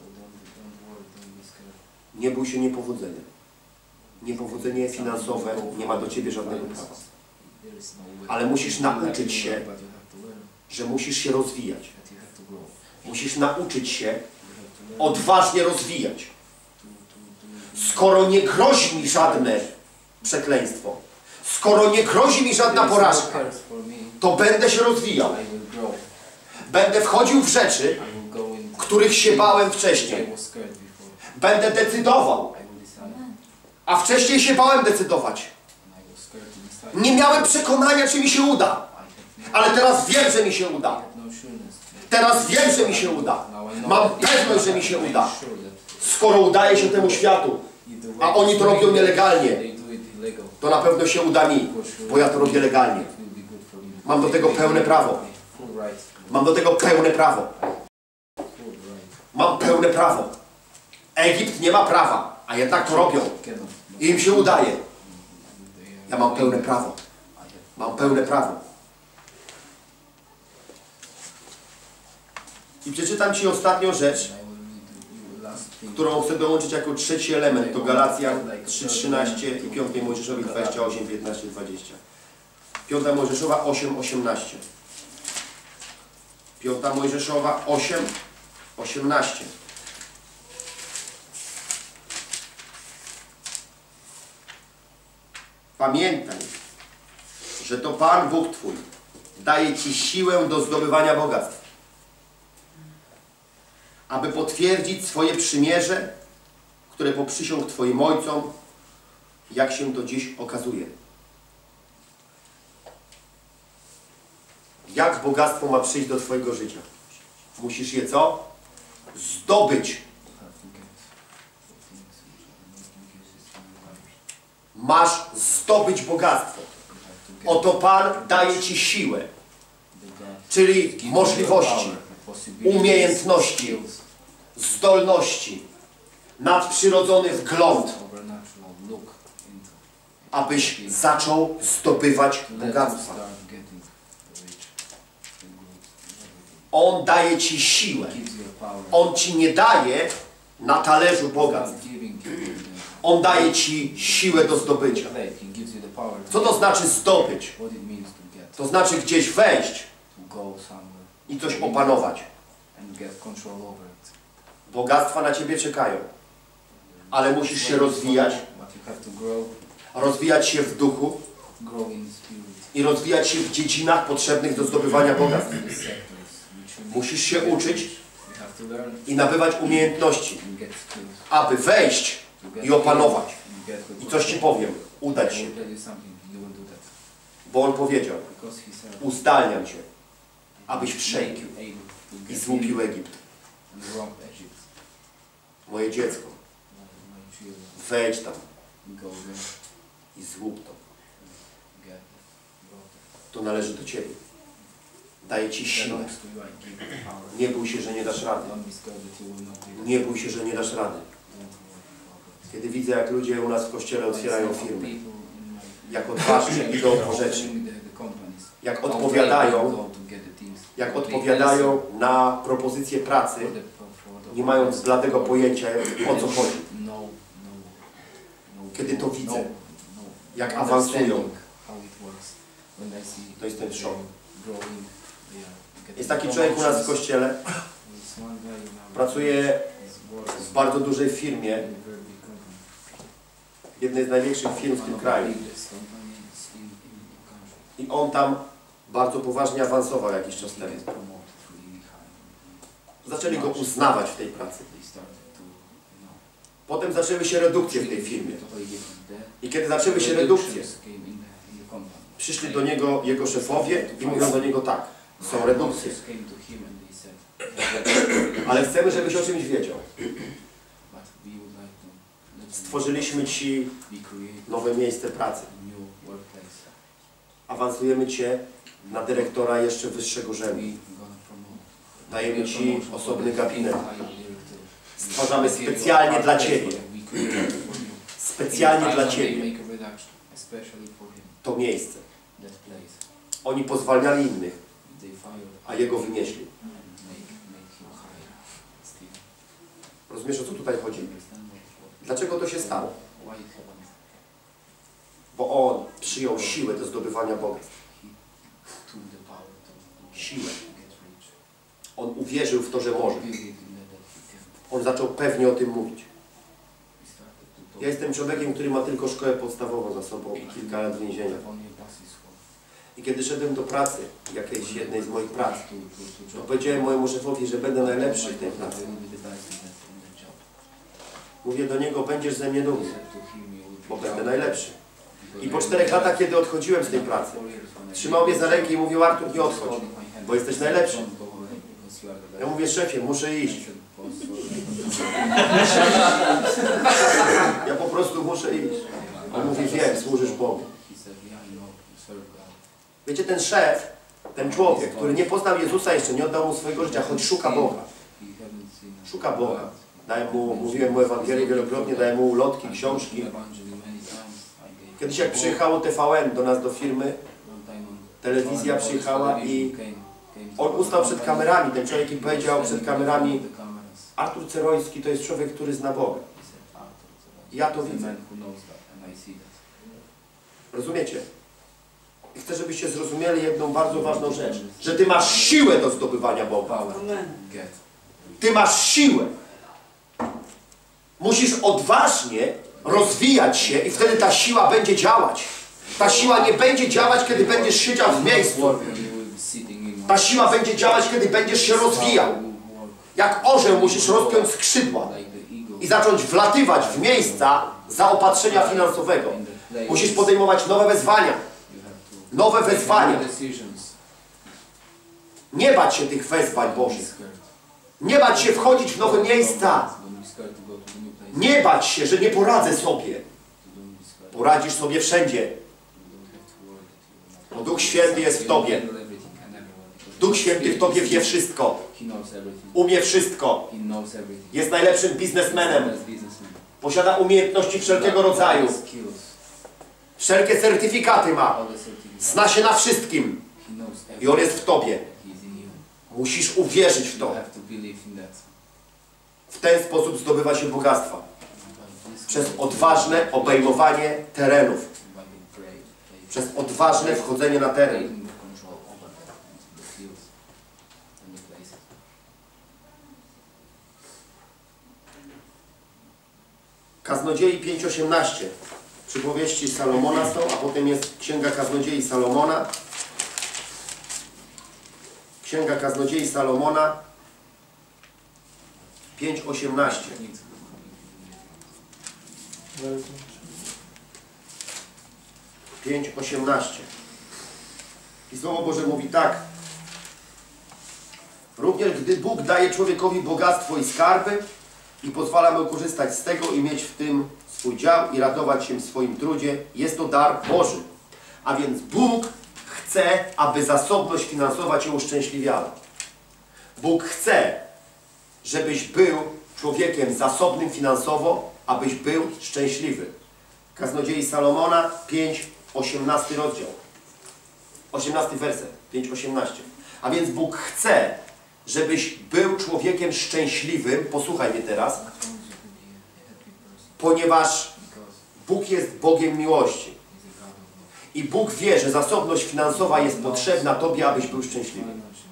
Nie bój się niepowodzenia. Niepowodzenie finansowe nie ma do Ciebie żadnego prawa. Ale musisz nauczyć się, że musisz się rozwijać. Musisz nauczyć się odważnie rozwijać. Skoro nie grozi mi żadne przekleństwo, skoro nie grozi mi żadna porażka, to będę się rozwijał. Będę wchodził w rzeczy, których się bałem wcześniej. Będę decydował. A wcześniej się bałem decydować. Nie miałem przekonania, czy mi się uda. Ale teraz wiem, że mi się uda. Teraz wiem, że mi się uda. Mam pewność, że mi się uda. Skoro udaje się temu światu, a oni to robią nielegalnie, to na pewno się uda mi, bo ja to robię legalnie. Mam do tego pełne prawo. Mam do tego pełne prawo. Mam pełne prawo. Egipt nie ma prawa, a jednak to robią. I im się udaje. Ja mam pełne prawo. Mam pełne prawo. I przeczytam Ci ostatnią rzecz, którą chcę dołączyć jako trzeci element do Galacjan trzy trzynaście i piątej Mojżeszowej dwadzieścia osiem piętnaście dwadzieścia. Piąta Mojżeszowa osiem osiemnaście. Piąta Mojżeszowa osiem osiemnaście. Pamiętaj, że to Pan Bóg Twój daje Ci siłę do zdobywania bogactw, aby potwierdzić swoje przymierze, które poprzysiągł Twoim ojcom, jak się to dziś okazuje. Jak bogactwo ma przyjść do Twojego życia? Musisz je co? Zdobyć. Masz zdobyć bogactwo. Oto Pan daje Ci siłę, czyli możliwości, umiejętności, zdolności, nadprzyrodzony wgląd, abyś zaczął zdobywać bogactwa. On daje Ci siłę. On Ci nie daje na talerzu bogactw. On daje Ci siłę do zdobycia. Co to znaczy zdobyć? To znaczy gdzieś wejść i coś opanować. Bogactwa na Ciebie czekają, ale musisz się rozwijać, rozwijać się w duchu i rozwijać się w dziedzinach potrzebnych do zdobywania bogactw. Musisz się uczyć i nabywać umiejętności, aby wejść i opanować. I coś Ci powiem, udać się. Bo On powiedział, uzdalniam Cię, abyś wszedł i złupił Egipt. Moje dziecko, wejdź tam i złup to. To należy do Ciebie. Daję Ci siłę. Nie bój się, że nie dasz rady. Nie bój się, że nie dasz rady. Kiedy widzę, jak ludzie u nas w kościele otwierają firmy, jak odważnie idą po rzeczy, jak odpowiadają, jak odpowiadają na propozycje pracy, nie mając bladego pojęcia, o co chodzi. Kiedy to widzę, jak awansują, to jestem w szoku. Jest taki człowiek u nas w kościele, pracuje w bardzo dużej firmie, jednej z największych firm w tym kraju. I on tam bardzo poważnie awansował jakiś czas temu. Zaczęli go uznawać w tej pracy. Potem zaczęły się redukcje w tej firmie. I kiedy zaczęły się redukcje, przyszli do niego jego szefowie i mówią do niego tak, są redukcje. Ale chcemy, żebyś o czymś wiedział. Stworzyliśmy Ci nowe miejsce pracy. Awansujemy Cię na dyrektora jeszcze wyższego rzędu. Dajemy Ci osobny gabinet. Stwarzamy specjalnie dla Ciebie. Specjalnie dla Ciebie. To miejsce. Oni pozwalniali innych, a Jego wynieśli. Rozumiesz, o co tutaj chodzi? Dlaczego to się stało? Bo On przyjął siłę do zdobywania bogactw. Siłę. On uwierzył w to, że może. On zaczął pewnie o tym mówić. Ja jestem człowiekiem, który ma tylko szkołę podstawową za sobą i kilka lat więzienia. I kiedy szedłem do pracy, jakiejś jednej z moich prac, to powiedziałem mojemu szefowi, że będę najlepszy w tej pracy. Mówię do niego, będziesz ze mnie dumny, bo będę najlepszy. I po czterech latach, kiedy odchodziłem z tej pracy, trzymał mnie za rękę i mówił, Artur, nie odchodź, bo jesteś najlepszy. Ja mówię, szefie, muszę iść. Ja po prostu muszę iść. On mówi, wiem, służysz Bogu. Wiecie, ten szef, ten człowiek, który nie poznał Jezusa jeszcze, nie oddał Mu swojego życia, choć szuka Boga. Szuka Boga. Daję mu, mówiłem mu Ewangelię wielokrotnie, daję mu ulotki, książki. Kiedyś jak przyjechało T V N do nas do firmy, telewizja przyjechała i on ustał przed kamerami, ten człowiek i powiedział przed kamerami, Artur Ceroński to jest człowiek, który zna Boga. Ja to widzę. Rozumiecie? I chcę, żebyście zrozumieli jedną bardzo ważną rzecz, że Ty masz siłę do zdobywania Boga. Ty masz siłę. Musisz odważnie rozwijać się i wtedy ta siła będzie działać. Ta siła nie będzie działać, kiedy będziesz siedział w miejscu. Ta siła będzie działać, kiedy będziesz się rozwijał. Jak orzeł musisz rozpiąć skrzydła i zacząć wlatywać w miejsca zaopatrzenia finansowego. Musisz podejmować nowe wezwania. Nowe wezwania. Nie bać się tych wezwań Bożych. Nie bać się wchodzić w nowe miejsca. Nie bać się, że nie poradzę sobie. Poradzisz sobie wszędzie. Bo Duch Święty jest w Tobie. Duch Święty w Tobie wie wszystko. Umie wszystko. Jest najlepszym biznesmenem. Posiada umiejętności wszelkiego rodzaju. Wszelkie certyfikaty ma. Zna się na wszystkim. I On jest w Tobie. Musisz uwierzyć w to. W ten sposób zdobywa się bogactwa. Przez odważne obejmowanie terenów. Przez odważne wchodzenie na teren. Kaznodziei pięć osiemnaście. Przypowieści Salomona są, a potem jest Księga Kaznodziei Salomona. Księga Kaznodziei Salomona pięć osiemnaście. pięć osiemnaście. I Słowo Boże mówi tak. Również gdy Bóg daje człowiekowi bogactwo i skarby i pozwala mu korzystać z tego i mieć w tym swój dział i radować się w swoim trudzie, jest to dar Boży. A więc Bóg chce, aby zasobność finansowa Cię uszczęśliwiała. Bóg chce, żebyś był człowiekiem zasobnym finansowo, abyś był szczęśliwy. Kaznodziei Salomona pięć osiemnasty rozdział. osiemnasty werset. pięć osiemnaście. A więc Bóg chce, żebyś był człowiekiem szczęśliwym. Posłuchaj mnie teraz. Ponieważ Bóg jest Bogiem miłości. I Bóg wie, że zasobność finansowa jest potrzebna Tobie, abyś był szczęśliwy.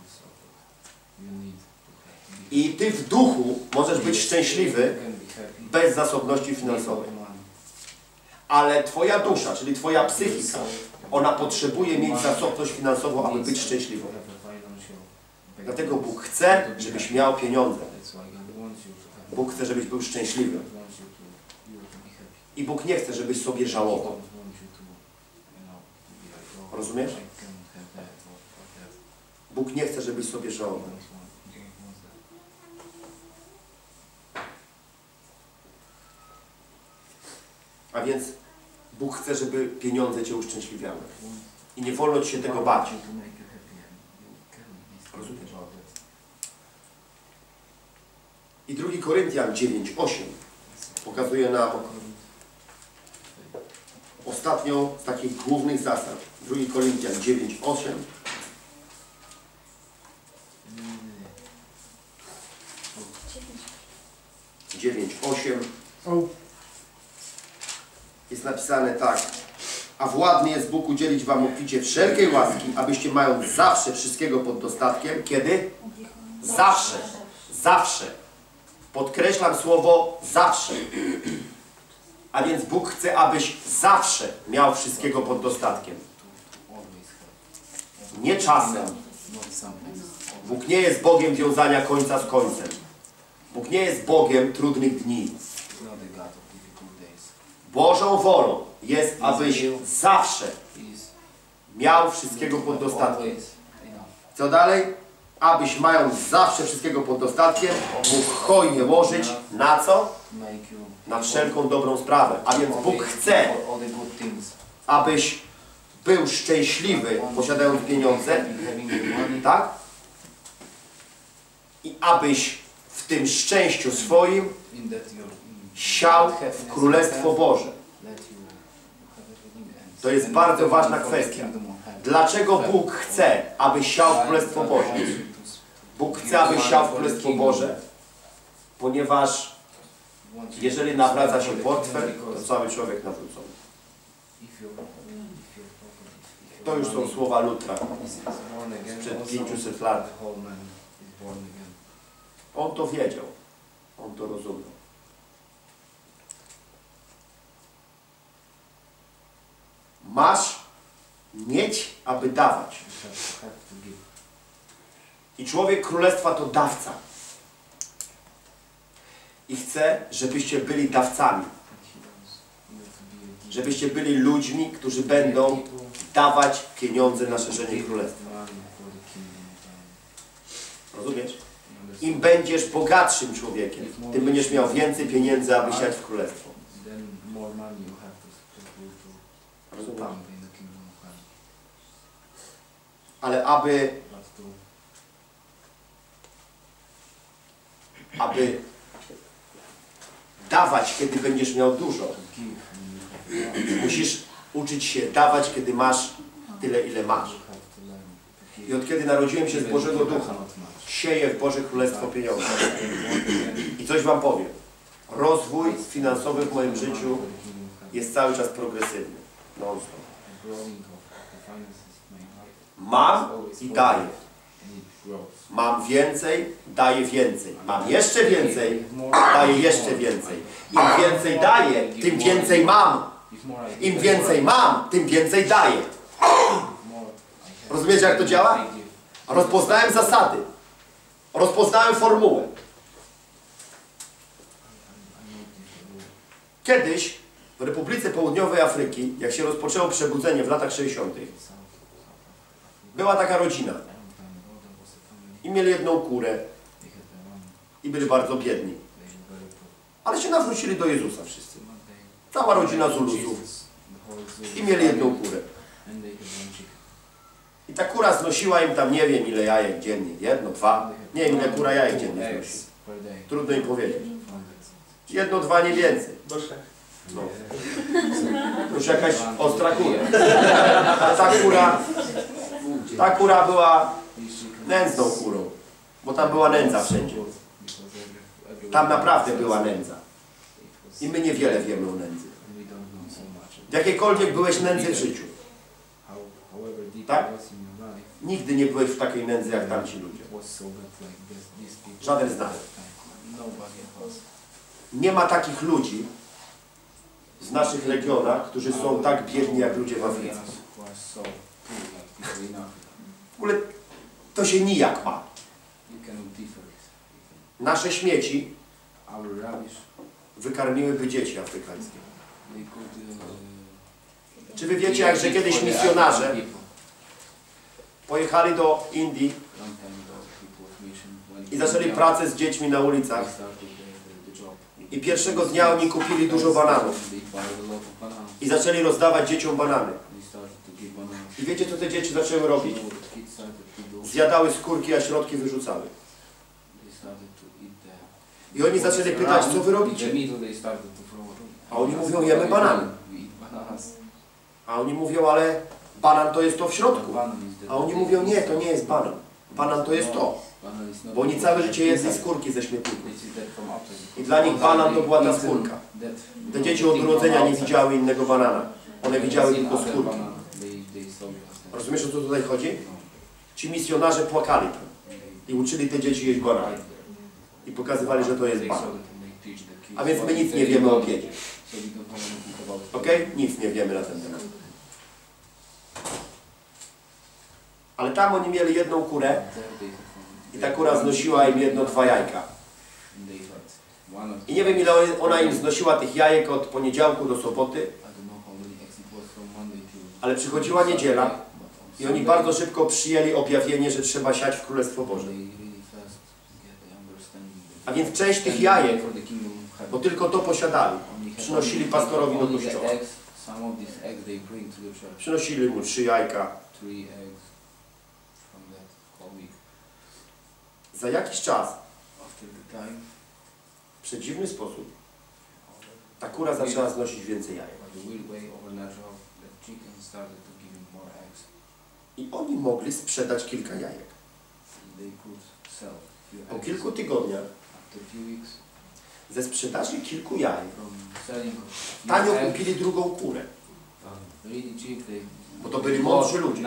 I Ty w duchu możesz być szczęśliwy bez zasobności finansowej. Ale Twoja dusza, czyli Twoja psychika, ona potrzebuje mieć zasobność finansową, aby być szczęśliwą. Dlatego Bóg chce, żebyś miał pieniądze. Bóg chce, żebyś był szczęśliwy. I Bóg nie chce, żebyś sobie żałował. Rozumiesz? Bóg nie chce, żebyś sobie żałował. A więc Bóg chce, żeby pieniądze Cię uszczęśliwiały. I nie wolno Ci się tego bać. Rozumiesz? I drugi Koryntian dziewięć osiem pokazuje nam ostatnią z takich głównych zasad. drugi Koryntian dziewięć osiem. dziewięć osiem. Jest napisane tak. A władny jest Bóg udzielić wam obficie wszelkiej łaski, abyście mając zawsze wszystkiego pod dostatkiem. Kiedy? Zawsze. Zawsze. Podkreślam słowo zawsze. A więc Bóg chce, abyś zawsze miał wszystkiego pod dostatkiem. Nie czasem. Bóg nie jest Bogiem wiązania końca z końcem. Bóg nie jest Bogiem trudnych dni. Bożą wolą jest, abyś zawsze miał wszystkiego pod dostatkiem. Co dalej? Abyś mając zawsze wszystkiego pod dostatkiem, mógł hojnie łożyć na co? Na wszelką dobrą sprawę. A więc Bóg chce, abyś był szczęśliwy, posiadając pieniądze, tak? I abyś w tym szczęściu swoim siał w Królestwo Boże. To jest bardzo ważna kwestia. Dlaczego Bóg chce, abyś siał w Królestwo Boże? Bóg chce, abyś siał w Królestwo Boże, ponieważ jeżeli nawraca się portfel, to cały człowiek nawrócony. To już są słowa Lutra sprzed pięciuset lat. On to wiedział. On to rozumiał. Masz mieć, aby dawać. I człowiek królestwa to dawca. I chcę, żebyście byli dawcami. Żebyście byli ludźmi, którzy będą dawać pieniądze na szerzenie królestwa. Rozumiesz? Im będziesz bogatszym człowiekiem, tym będziesz miał więcej pieniędzy, aby siać w królestwo. Rozumiesz? Ale aby, aby dawać, kiedy będziesz miał dużo, musisz uczyć się dawać, kiedy masz tyle, ile masz. I od kiedy narodziłem się z Bożego Ducha, sieję w Boże Królestwo pieniądze. I coś wam powiem. Rozwój finansowy w moim życiu jest cały czas progresywny. Non-stop. Mam i daję. Mam więcej, daję więcej. Mam jeszcze więcej, daję jeszcze więcej. Im więcej daję, tym więcej mam. Im więcej mam, tym więcej daję. Rozumiecie, jak to działa? Rozpoznałem zasady. Rozpoznałem formułę. Kiedyś w Republice Południowej Afryki, jak się rozpoczęło przebudzenie w latach sześćdziesiątych, była taka rodzina. I mieli jedną kurę. I byli bardzo biedni. Ale się nawrócili do Jezusa wszyscy. Cała rodzina Zulusów. I mieli jedną kurę. I ta kura znosiła im tam nie wiem ile jajek dziennie. Jedno, dwa. Nie wiem ile kura jajek dziennie znosi. Trudno im powiedzieć. Jedno, dwa, nie więcej. No. Już jakaś ostra kura. A ta kura, ta kura była nędzną kurą. Bo tam była nędza wszędzie. Tam naprawdę była nędza. I my niewiele wiemy o nędzy. W jakiejkolwiek byłeś nędzy w życiu. Tak? Nigdy nie byłeś w takiej nędzy jak tamci ludzie. Żaden z nas. Nie ma takich ludzi w naszych regionach, którzy są tak biedni jak ludzie w Afryce. W ogóle to się nijak ma. Nasze śmieci wykarmiłyby dzieci afrykańskie. Czy wy wiecie, jak że kiedyś misjonarze pojechali do Indii i zaczęli pracę z dziećmi na ulicach i pierwszego dnia oni kupili dużo bananów i zaczęli rozdawać dzieciom banany. I wiecie, co te dzieci zaczęły robić? Zjadały skórki, a środki wyrzucały. I oni zaczęli pytać, co wy robicie? A oni mówią, jemy banany. A oni mówią, ale banan to jest to w środku. A oni mówią, nie, to nie jest banan. Banan to jest to. Bo oni całe życie jedli skórki ze śmietników. I dla nich banan to była ta skórka. Te dzieci od urodzenia nie widziały innego banana. One widziały tylko skórki. Rozumiesz, o co tutaj chodzi? Ci misjonarze płakali tam i uczyli te dzieci jeść banany. I pokazywali, że to jest banan. A więc my nic nie wiemy o biedzie. Ok? Nic nie wiemy na ten temat. Ale tam oni mieli jedną kurę i ta kura znosiła im jedno, dwa jajka. I nie wiem, ile ona im znosiła tych jajek od poniedziałku do soboty, ale przychodziła niedziela i oni bardzo szybko przyjęli objawienie, że trzeba siać w Królestwo Boże. A więc część tych jajek, bo tylko to posiadali, przynosili pastorowi do kościoła. Przynosili mu trzy jajka. Za jakiś czas, w przedziwny sposób, ta kura zaczęła znosić więcej jajek. I oni mogli sprzedać kilka jajek. Po kilku tygodniach ze sprzedaży kilku jajek tanio kupili drugą kurę. Bo to byli mądrzy ludzie.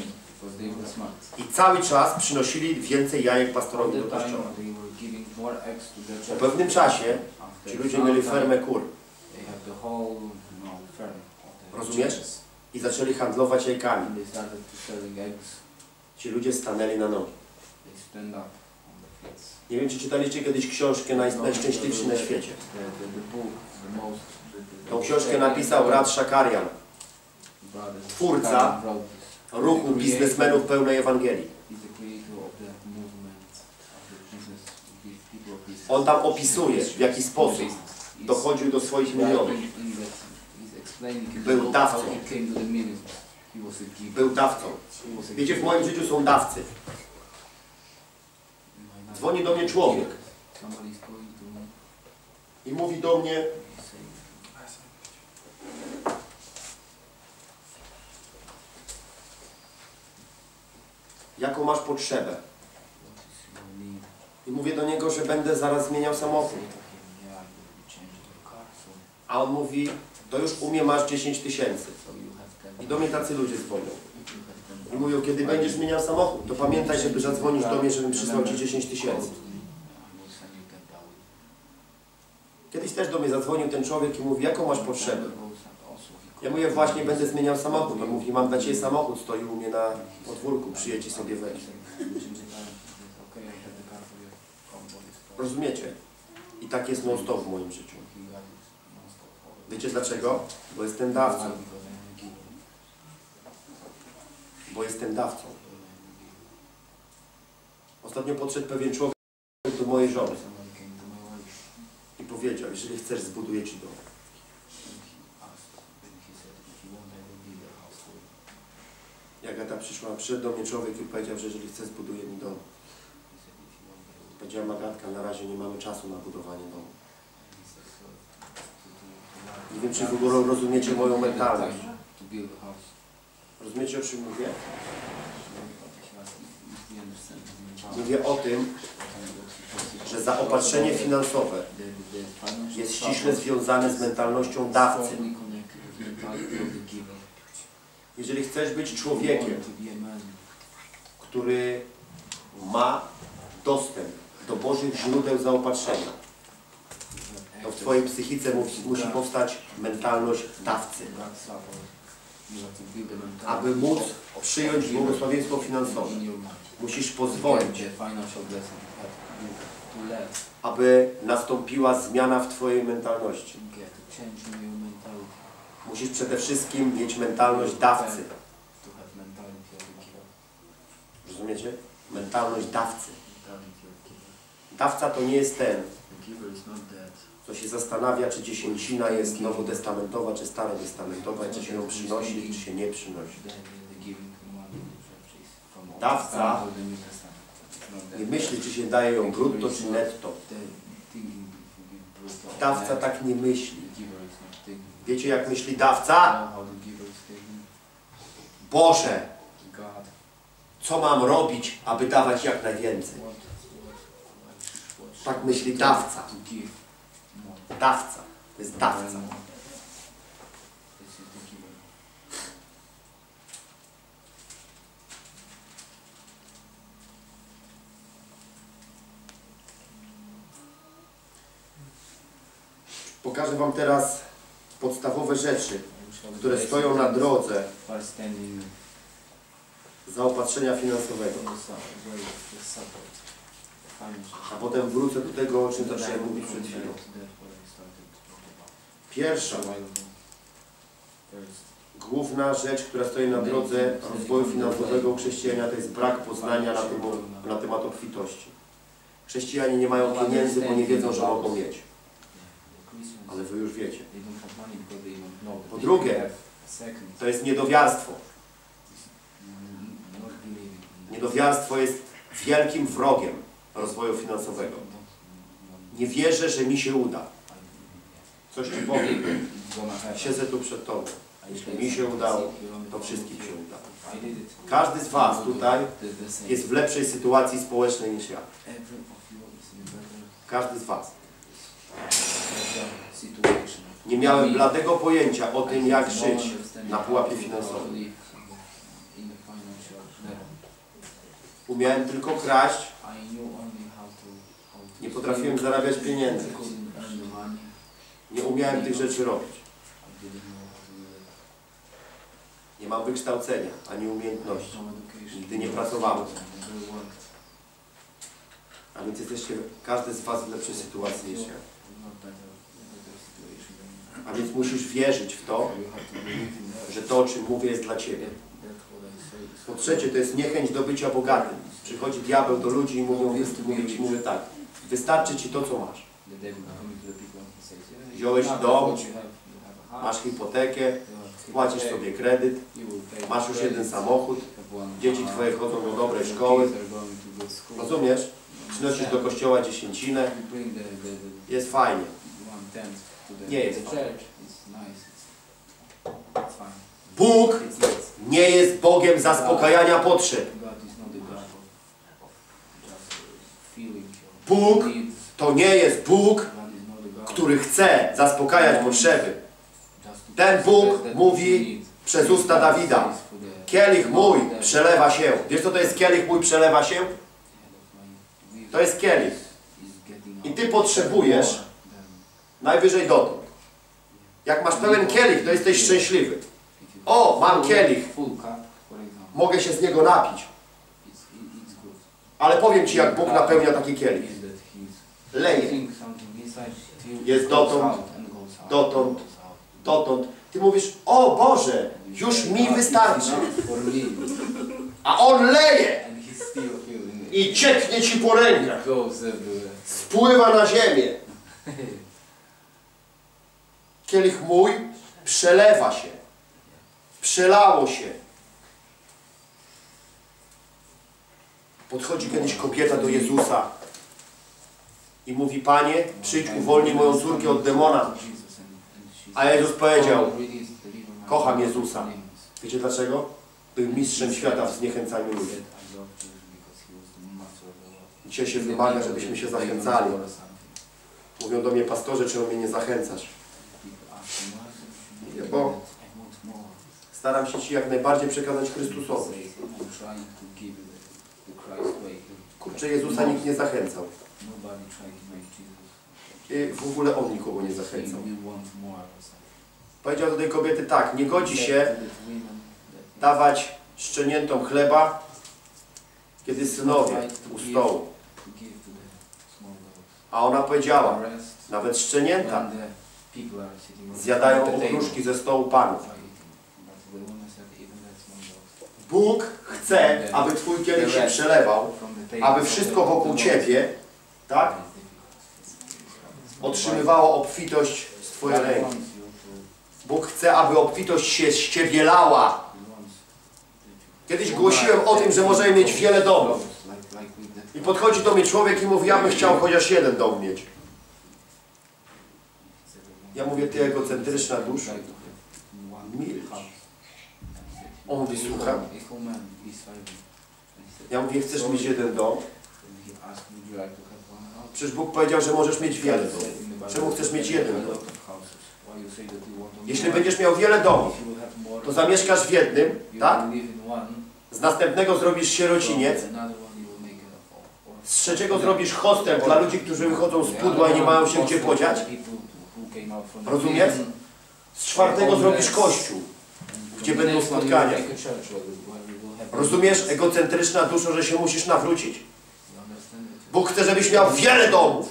I cały czas przynosili więcej jajek pastorowi do kościoła. Po pewnym czasie ci ludzie mieli fermę kur. Rozumiesz? I zaczęli handlować jajkami. Ci ludzie stanęli na nogi.
stand up on the fields.
Nie wiem, czy czytaliście kiedyś książkę Naj, Najszczęśliwszy na świecie.
The, the, the book, the most, the, the,
Tą książkę napisał brat Shakarian,
brothers
twórca
Shakarian wrote this.
ruchu biznesmenów pełnej Ewangelii.
He's the creator of the movement of the business, people of business.
On tam opisuje, w jaki sposób dochodził do swoich milionów. Był dawcą. Był dawcą. Wiecie, w moim życiu są dawcy. Dzwoni do mnie człowiek i mówi do mnie: jaką masz potrzebę? I mówię do niego, że będę zaraz zmieniał samochód. A on mówi: to już u mnie masz dziesięć tysięcy. I do mnie tacy ludzie dzwonią. I mówią: kiedy będziesz zmieniał samochód, to pamiętaj, żeby zadzwonić do mnie, żebym przysłał Ci dziesięć tysięcy. Kiedyś też do mnie zadzwonił ten człowiek i mówi: jaką masz potrzebę? Ja mówię: właśnie będę zmieniał samochód. On mówi: mam dla Ciebie samochód, stoi u mnie na podwórku, przyjedź i sobie weź. Rozumiecie? I tak jest non-stop w moim życiu. Wiecie dlaczego? Bo jestem dawcą. Bo jestem dawcą. Ostatnio podszedł pewien człowiek do mojej żony i powiedział: jeżeli chcesz, zbuduję Ci dom. Jak Agata przyszła, przyszedł do mnie człowiek i powiedział, że jeżeli chce, zbuduje mi dom. Powiedziałem: Agatka, na razie nie mamy czasu na budowanie domu. Nie wiem, czy w ogóle rozumiecie moją mentalność. Rozumiecie, o czym mówię? Mówię o tym, że zaopatrzenie finansowe jest ściśle związane z mentalnością dawcy. Jeżeli chcesz być człowiekiem, który ma dostęp do Bożych źródeł zaopatrzenia, to w Twojej psychice musi powstać mentalność dawcy. Aby móc przyjąć błogosławieństwo finansowe, musisz pozwolić, aby nastąpiła zmiana w Twojej mentalności. Musisz przede wszystkim mieć mentalność dawcy. Rozumiecie? Mentalność dawcy. Dawca to nie jest ten, co się zastanawia, czy dziesięcina jest nowotestamentowa, czy starotestamentowa, czy się ją przynosi, czy się nie przynosi. Dawca nie myśli, czy się daje ją brutto, czy netto. Dawca tak nie myśli. Wiecie, jak myśli dawca? Boże, co mam robić, aby dawać jak najwięcej? Tak myśli dawca. Dawca. To jest dawca. Pokażę Wam teraz podstawowe rzeczy, które stoją na drodze zaopatrzenia finansowego. A potem wrócę do tego, o czym zacząłem mówić przed chwilą. Pierwsza, główna rzecz, która stoi na drodze rozwoju finansowego chrześcijana, to jest brak poznania na, tym, na temat obfitości. Chrześcijanie nie mają pieniędzy, bo nie wiedzą, że mogą mieć. Ale Wy już wiecie. Po drugie, to jest niedowiarstwo. Niedowiarstwo jest wielkim wrogiem rozwoju finansowego. Nie wierzę, że mi się uda. Coś Ci powiem. Siedzę tu przed Tobą. Jeśli mi się udało, to wszystkim się uda. Każdy z Was tutaj jest w lepszej sytuacji społecznej niż ja. Każdy z Was. Nie miałem bladego pojęcia o tym, jak żyć na pułapie finansowym. Umiałem tylko kraść. Nie potrafiłem zarabiać pieniędzy. Nie umiałem tych rzeczy robić. Nie mam wykształcenia, ani umiejętności. Nigdy nie pracowałem. A więc jesteście, każdy z was w lepszej sytuacji niż ja.
not better, better situation than me.
A więc musisz wierzyć w to,
So you have to believe in that.
że to, o czym mówię, jest dla ciebie.
That what I say is
Po trzecie, to jest niechęć do bycia bogatym. Przychodzi diabeł do ludzi i mówią, mówi ci, mówi tak, wystarczy ci to, co masz.
the devil coming to the people and he says, yeah, you
Wziąłeś
have
dom,
what you have, you have a house,
Masz hipotekę,
you have
płacisz
hypotheek,
sobie kredyt,
you will pay
masz już
credit,
jeden samochód,
have one
dzieci
car,
twoje chodzą do dobrej
your
szkoły,
kids are going to good school.
rozumiesz? Przynosisz do kościoła dziesięcinę,
You bring the, the, the
jest fajnie.
one tenth to the,
Nie jest
the
fajnie.
church. It's nice. It's, it's fine.
Bóg
It's nice.
nie jest Bogiem zaspokajania potrzeb.
God is not the God of, of just feeling your
Bóg
needs.
To nie jest Bóg,
God is not the God
który chce zaspokajać potrzeby.
just to
Ten Bóg
express that
mówi
you need.
przez usta Dawida:
For the-
kielich mój przelewa się. Wiesz co to jest kielich mój przelewa się? To jest kielich. I ty potrzebujesz najwyżej dotąd. Jak masz pełen kielich, to jesteś szczęśliwy. O, mam kielich. Mogę się z niego napić. Ale powiem ci, jak Bóg napełnia taki kielich. Leje. Jest dotąd, dotąd, dotąd. Ty mówisz: o Boże, już mi wystarczy. A On leje i cieknie ci po rękach. Spływa na ziemię. Kielich mój przelewa się. Przelało się. Podchodzi kiedyś kobieta do Jezusa i mówi: Panie, przyjdź, uwolnij moją córkę od demona. A Jezus powiedział: kocham Jezusa. Wiecie dlaczego? Był mistrzem świata w zniechęcaniu ludzi. Dzisiaj się wymaga, żebyśmy się zachęcali. Mówią do mnie: pastorze, czemu mnie nie zachęcasz? Nie, bo staram się ci jak najbardziej przekazać Chrystusowi. Kurczę, Jezusa nikt nie zachęcał. I w ogóle On nikogo nie zachęcał. Powiedział do tej kobiety tak: nie godzi się dawać szczeniętom chleba, kiedy synowie u stołu. A ona powiedziała: nawet szczenięta zjadają okruszki ze stołu Panów. Bóg chce, aby twój kielich się przelewał, aby wszystko wokół ciebie, tak, otrzymywało obfitość z twojej ręki. Bóg chce, aby obfitość się z ciebie lała. Kiedyś głosiłem o tym, że możemy mieć wiele domów. I podchodzi do mnie człowiek i mówi: ja bym chciał chociaż jeden dom mieć. Ja mówię: ty egocentryczna dusza, milcz. On mówi: słucham. Ja mówię: chcesz mieć jeden dom? Przecież Bóg powiedział, że możesz mieć wiele domów. Czemu chcesz mieć jeden dom? Jeśli będziesz miał wiele domów, to zamieszkasz w jednym, tak? Z następnego zrobisz sierociniec, z trzeciego zrobisz hostel dla ludzi, którzy wychodzą z pudła i nie mają się gdzie podziać. Rozumiesz? Z czwartego zrobisz kościół, gdzie będą spotkania. Rozumiesz, egocentryczna duszo, że się musisz nawrócić? Bóg chce, żebyś miał wiele domów.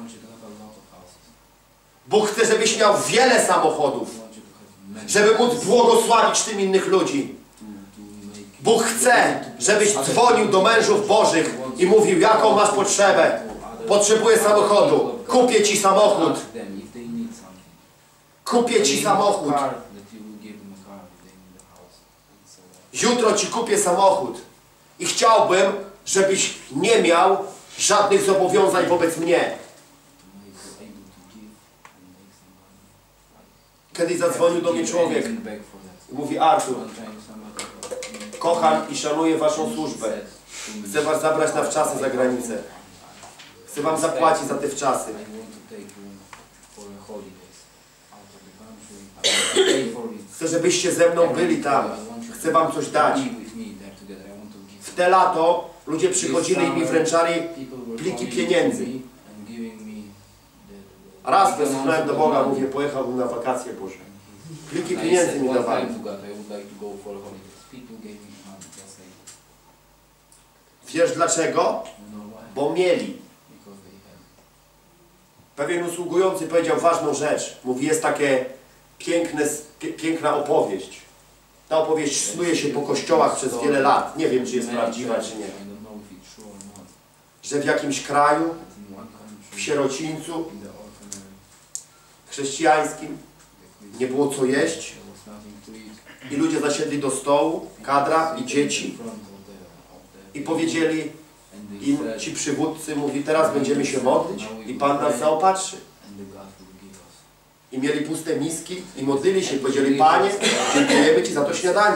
Bóg chce, żebyś miał wiele samochodów, żeby móc błogosławić tym innych ludzi. Bóg chce, żebyś dzwonił do mężów Bożych i mówił: jaką masz potrzebę? Potrzebuję samochodu. Kupię ci samochód. Kupię ci samochód. Jutro ci kupię samochód. I chciałbym, żebyś nie miał żadnych zobowiązań wobec mnie. Kiedyś zadzwonił do mnie człowiek i mówi: Artur, kocham i szanuję waszą służbę. Chcę was zabrać na wczasy za granicę. Chcę wam zapłacić za te wczasy. Chcę, żebyście ze mną byli tam. Chcę wam coś dać. W te lato ludzie przychodzili i mi wręczali pliki pieniędzy. Raz wysłuchałem do Boga, mówię: pojechałbym na wakacje Boże. Pliki pieniędzy mi dawali. Wiesz dlaczego? Bo mieli. Pewien usługujący powiedział ważną rzecz. Mówi, jest takie piękne, pie, piękna opowieść. Ta opowieść snuje się po kościołach przez wiele lat. Nie wiem, czy jest prawdziwa, czy nie. Że w jakimś kraju, w sierocińcu chrześcijańskim nie było co jeść i ludzie zasiedli do stołu, kadra i dzieci. I powiedzieli im ci przywódcy, mówi, teraz będziemy się modlić i Pan nas zaopatrzy. I mieli puste miski i modlili się, powiedzieli, Panie, dziękujemy Ci za to śniadanie.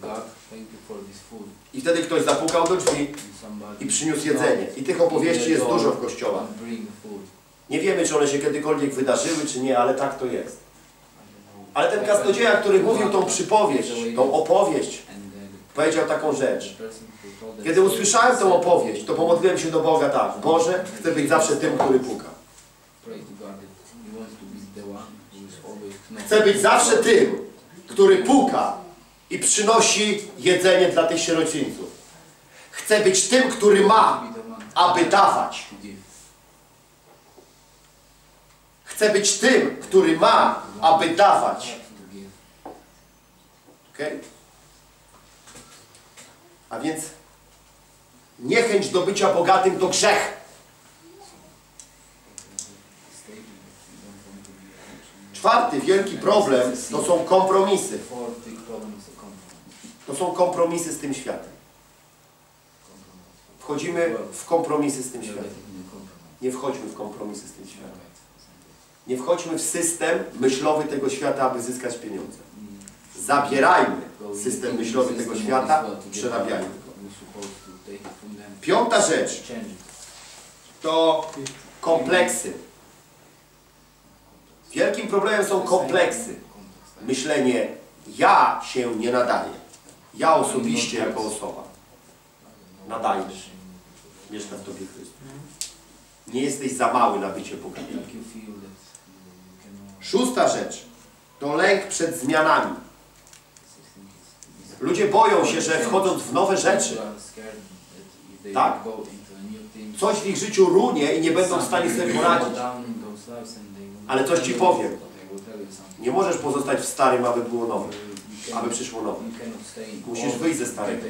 I wtedy ktoś zapukał do drzwi i przyniósł jedzenie. I tych opowieści jest dużo w kościołach. Nie wiemy, czy one się kiedykolwiek wydarzyły, czy nie, ale tak to jest. Ale ten kaznodzieja, który mówił tą przypowieść, tą opowieść, powiedział taką rzecz. Kiedy usłyszałem tą opowieść, to pomodliłem się do Boga tak. Boże, chcę być zawsze tym, który puka. Chcę być zawsze tym, który puka i przynosi jedzenie dla tych sierocińców. Chcę być tym, który ma, aby dawać. Chcę być tym, który ma, aby dawać. Okay? A więc niechęć do bycia bogatym to grzech. Czwarty wielki problem to są kompromisy. To są kompromisy z tym światem. Wchodzimy w kompromisy z tym światem. Nie wchodźmy w kompromisy z tym światem. Nie wchodźmy w system myślowy tego świata, aby zyskać pieniądze. Zabierajmy system myślowy tego świata, przerabiajmy go. Piąta rzecz to kompleksy. Wielkim problemem są kompleksy. Myślenie, ja się nie nadaję. Ja osobiście jako osoba. Nadajesz. Mieszka w Tobie Chrystus. Nie jesteś za mały na bycie bogatym. Szósta rzecz to lęk przed zmianami. Ludzie boją się, że wchodząc w nowe rzeczy, tak, coś w ich życiu runie i nie będą w stanie sobie poradzić. Ale coś Ci powiem. Nie możesz pozostać w starym, aby było nowe. Aby przyszło nowe. Musisz wyjść ze starego.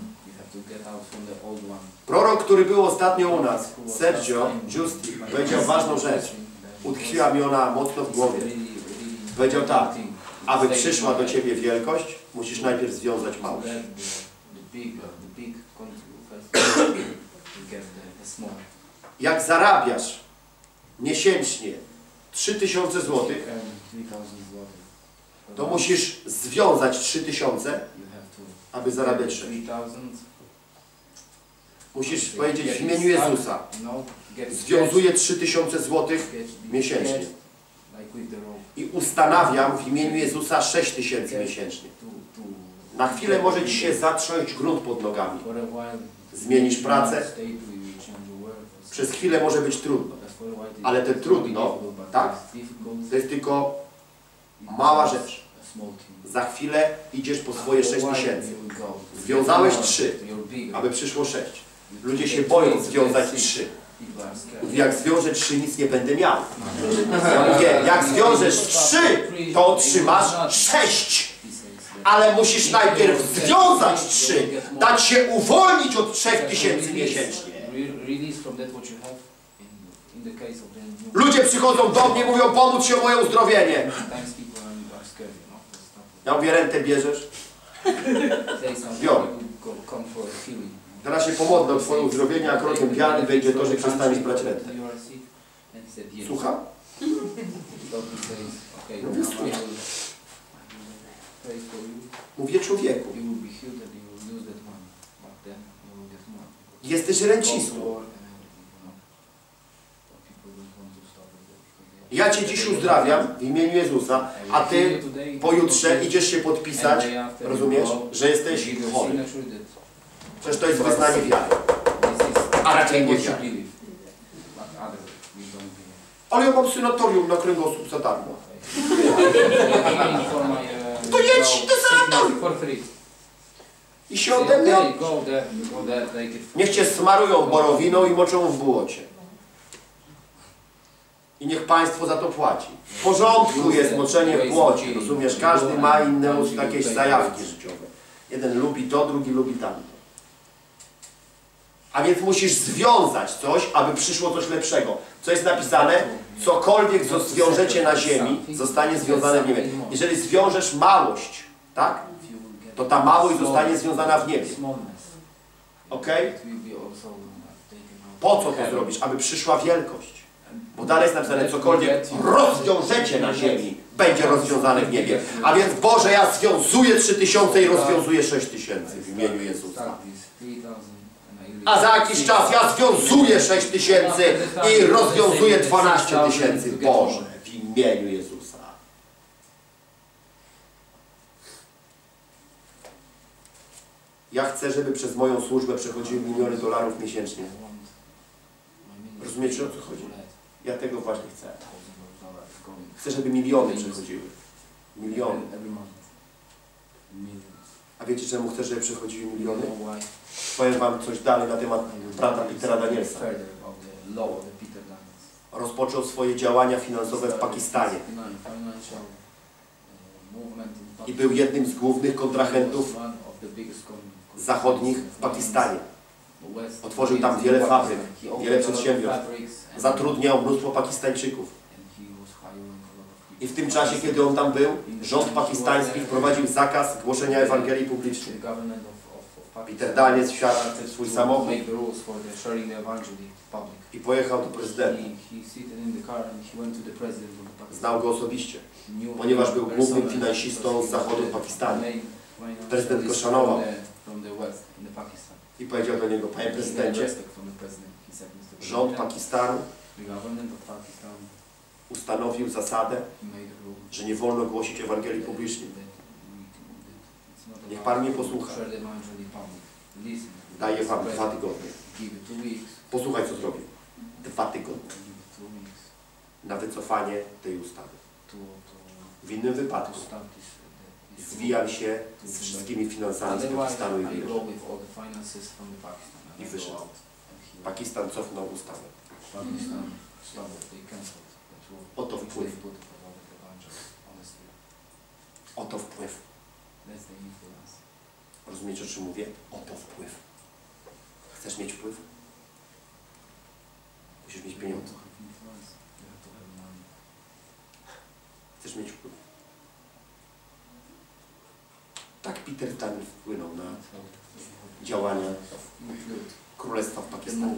Prorok, który był ostatnio u nas, Sergio Giusti, powiedział ważną rzecz. Utkwiła mi ona mocno w głowie. Powiedział tak, aby przyszła do Ciebie wielkość, musisz najpierw związać małość. Jak zarabiasz miesięcznie trzy tysiące złotych, to musisz związać trzy tysiące, aby zarabiać sześć. Musisz powiedzieć w imieniu Jezusa. Związuję trzy tysiące złotych miesięcznie. I ustanawiam w imieniu Jezusa sześć tysięcy miesięcznie. Na chwilę może Ci się zatrząść grunt pod nogami. Zmienisz pracę. Przez chwilę może być trudno. Ale te trudno, tak? To jest tylko mała rzecz. Za chwilę idziesz po swoje sześć tysięcy. Związałeś trzy, aby przyszło sześć. Ludzie się boją związać trzy. Mówi, jak zwiążę trzy, nic nie będę miał. Ja mówię, jak zwiążesz trzy, to otrzymasz sześć. Ale musisz najpierw związać trzy, dać się uwolnić od trzech tysięcy miesięcznie. Ludzie przychodzą do mnie, mówią, pomóc się o moje uzdrowienie. Ja mówię, rentę bierzesz? Biorę. Teraz się pomodlę o Twoje uzdrowienie, a krokiem wiary będzie to, że przestaniesz brać rentę. Słucham? Mówię, słucham. Mówię człowieku. Jesteś rencistą. Ja Cię dziś uzdrawiam w imieniu Jezusa, a Ty pojutrze idziesz się podpisać, rozumiesz, że jesteś chory. Przecież to jest wyznanie wiary. A raczej nie wiary. Ale ja mam synatorium na kręgosłup za darmo. To jedź do sanatorium. I się ode mnie odbierz. Niech Cię smarują borowiną i moczą w błocie. I niech państwo za to płaci. W porządku jest moczenie w błocie, rozumiesz? Każdy ma inne jakieś zajawki życiowe. Jeden lubi to, drugi lubi tamto. A więc musisz związać coś, aby przyszło coś lepszego. Co jest napisane? Cokolwiek zwiążecie na ziemi, zostanie związane w niebie. Jeżeli zwiążesz małość, tak? To ta małość zostanie związana w niebie. Ok? Po co to zrobisz? Aby przyszła wielkość. Bo dalej jest napisane, cokolwiek rozwiążecie na ziemi, będzie rozwiązane w niebie. A więc Boże, ja związuję trzy tysiące i rozwiązuję sześć tysięcy w imieniu Jezusa. A za jakiś czas ja związuję sześć tysięcy i rozwiązuję dwanaście tysięcy. Boże, w imieniu Jezusa. Ja chcę, żeby przez moją służbę przechodziły miliony dolarów miesięcznie. Rozumiecie, o co chodzi? Ja tego właśnie chcę. Chcę, żeby miliony przechodziły. Miliony. A wiecie, czemu chcę, żeby przechodziły miliony? Powiem wam coś dalej na temat brata Petera Danielsa. Rozpoczął swoje działania finansowe w Pakistanie. I był jednym z głównych kontrahentów zachodnich w Pakistanie. Otworzył tam wiele fabryk, wiele przedsiębiorstw. Zatrudniał mnóstwo Pakistańczyków. I w tym czasie, kiedy on tam był, rząd pakistański wprowadził zakaz głoszenia Ewangelii publicznej. Peter Daniels wsiadł w swój samochód i pojechał do prezydenta. Znał go osobiście, ponieważ był głównym finansistą z zachodu Pakistanu. Prezydent go szanował i powiedział do niego: panie prezydencie, rząd Pakistanu ustanowił zasadę, że nie wolno głosić Ewangelii publicznej. Niech pan mnie posłucha. Daję wam dwa tygodnie. Posłuchaj, co zrobię. Dwa tygodnie na wycofanie tej ustawy. W innym wypadku zwijam się z wszystkimi finansami z Pakistanu i wyszedł. I wyszedł. Pakistan cofnął ustawę. Oto wpływ. Oto wpływ. Rozumiecie, o czym mówię? Oto wpływ. Chcesz mieć wpływ? Musisz mieć pieniądze. Chcesz mieć wpływ? Tak Peter Daniel wpłynął na działania Królestwa w Pakistanie.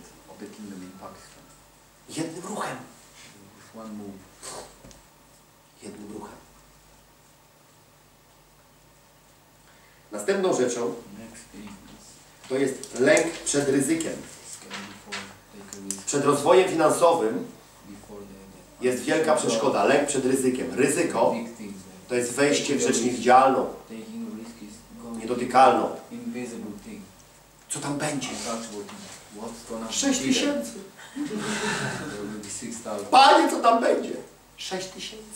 Jednym ruchem. Jednym ruchem. Następną rzeczą to jest lęk przed ryzykiem. Przed rozwojem finansowym jest wielka przeszkoda. Lęk przed ryzykiem. Ryzyko to jest wejście w rzecz niewidzialną, niedotykalną. Co tam będzie? sześć tysięcy. Panie, co tam będzie? sześć tysięcy.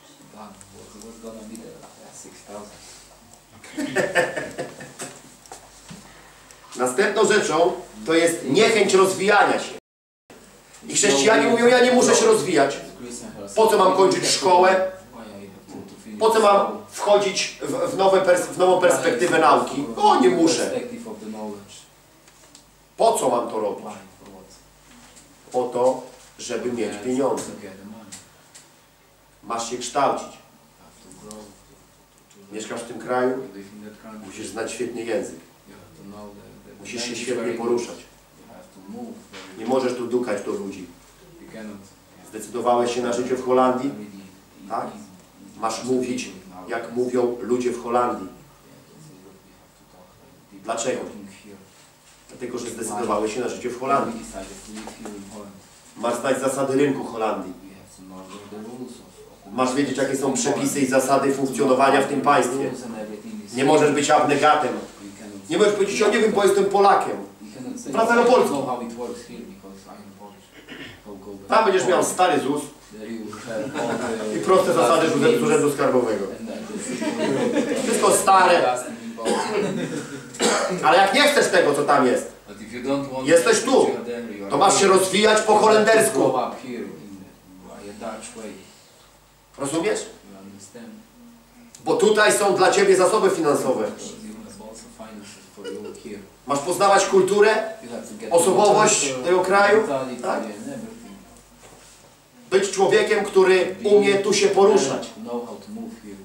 Następną rzeczą to jest niechęć rozwijania się. I chrześcijanie mówią: ja nie muszę się rozwijać. Po co mam kończyć szkołę? Po co mam wchodzić w, w, nowe w nową perspektywę nauki? O, nie muszę. Po co mam to robić? Po to, żeby mieć pieniądze. Masz się kształcić. Mieszkasz w tym kraju? Musisz znać świetnie język. Musisz się świetnie poruszać. Nie możesz tu dukać do ludzi. Zdecydowałeś się na życie w Holandii? Tak? Masz mówić, jak mówią ludzie w Holandii. Dlaczego? Dlatego, że zdecydowałeś się na życie w Holandii. Masz znać zasady rynku Holandii. Masz wiedzieć, jakie są przepisy i zasady funkcjonowania w tym państwie. Nie możesz być abnegatem. Nie możesz powiedzieć: ja nie wiem, bo jestem Polakiem. Wracaj na Polskę. Tam będziesz miał stary Z U S i proste zasady z Urzędu Skarbowego. Wszystko stare. Ale jak nie chcesz tego, co tam jest, jesteś tu, to masz się rozwijać po holendersku.
Dutch way.
Rozumiesz?
You understand?
Bo tutaj są dla Ciebie zasoby finansowe.
Because you have also finances for you here.
Masz poznawać kulturę,
You have to get
osobowość
culture,
tego kraju,
mentality
tak?
and everything.
być człowiekiem, który umie tu się poruszać.
To know how to move here.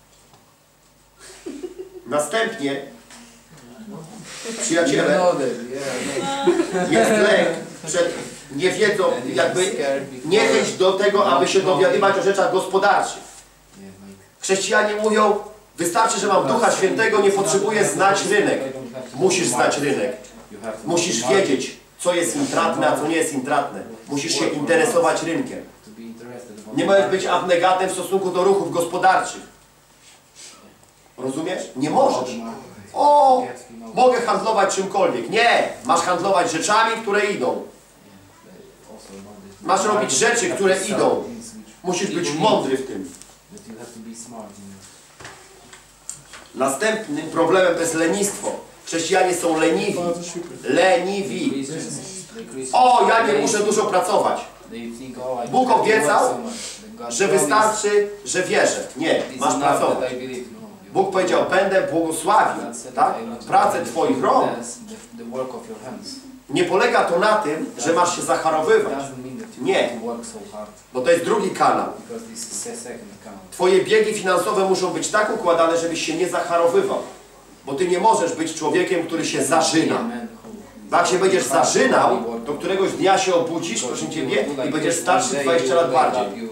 Następnie,
You
przyjaciele,
know that, yeah,
jest lek przed niewiedzą,
and you
jakby
get scared before-
niechęć do tego, aby się dowiadywać o rzeczach gospodarczych.
Yeah, like-
Chrześcijanie mówią, wystarczy, że mam Ducha Świętego, nie potrzebuję znać rynek. Musisz znać rynek. Musisz wiedzieć, co jest intratne, a co nie jest intratne. Musisz się interesować rynkiem. Nie możesz być abnegatem w stosunku do ruchów gospodarczych. Rozumiesz? Nie możesz. O, mogę handlować czymkolwiek. Nie! Masz handlować rzeczami, które idą. Masz robić rzeczy, które idą. Musisz być mądry w tym. Następnym problemem to jest lenistwo. Chrześcijanie są leniwi. Leniwi. O, ja nie muszę dużo pracować. Bóg obiecał, że wystarczy, że wierzę. Nie, masz pracować. Bóg powiedział, będę błogosławił, tak? Pracę Twoich rąk. Nie polega to na tym, że masz się zacharowywać. Nie. Bo to jest drugi kanał. Twoje biegi finansowe muszą być tak układane, żebyś się nie zacharowywał. Bo Ty nie możesz być człowiekiem, który się zażyna. Bo jak się będziesz zażynał, to któregoś dnia się obudzisz, proszę Ciebie, i będziesz starszy dwadzieścia lat bardziej.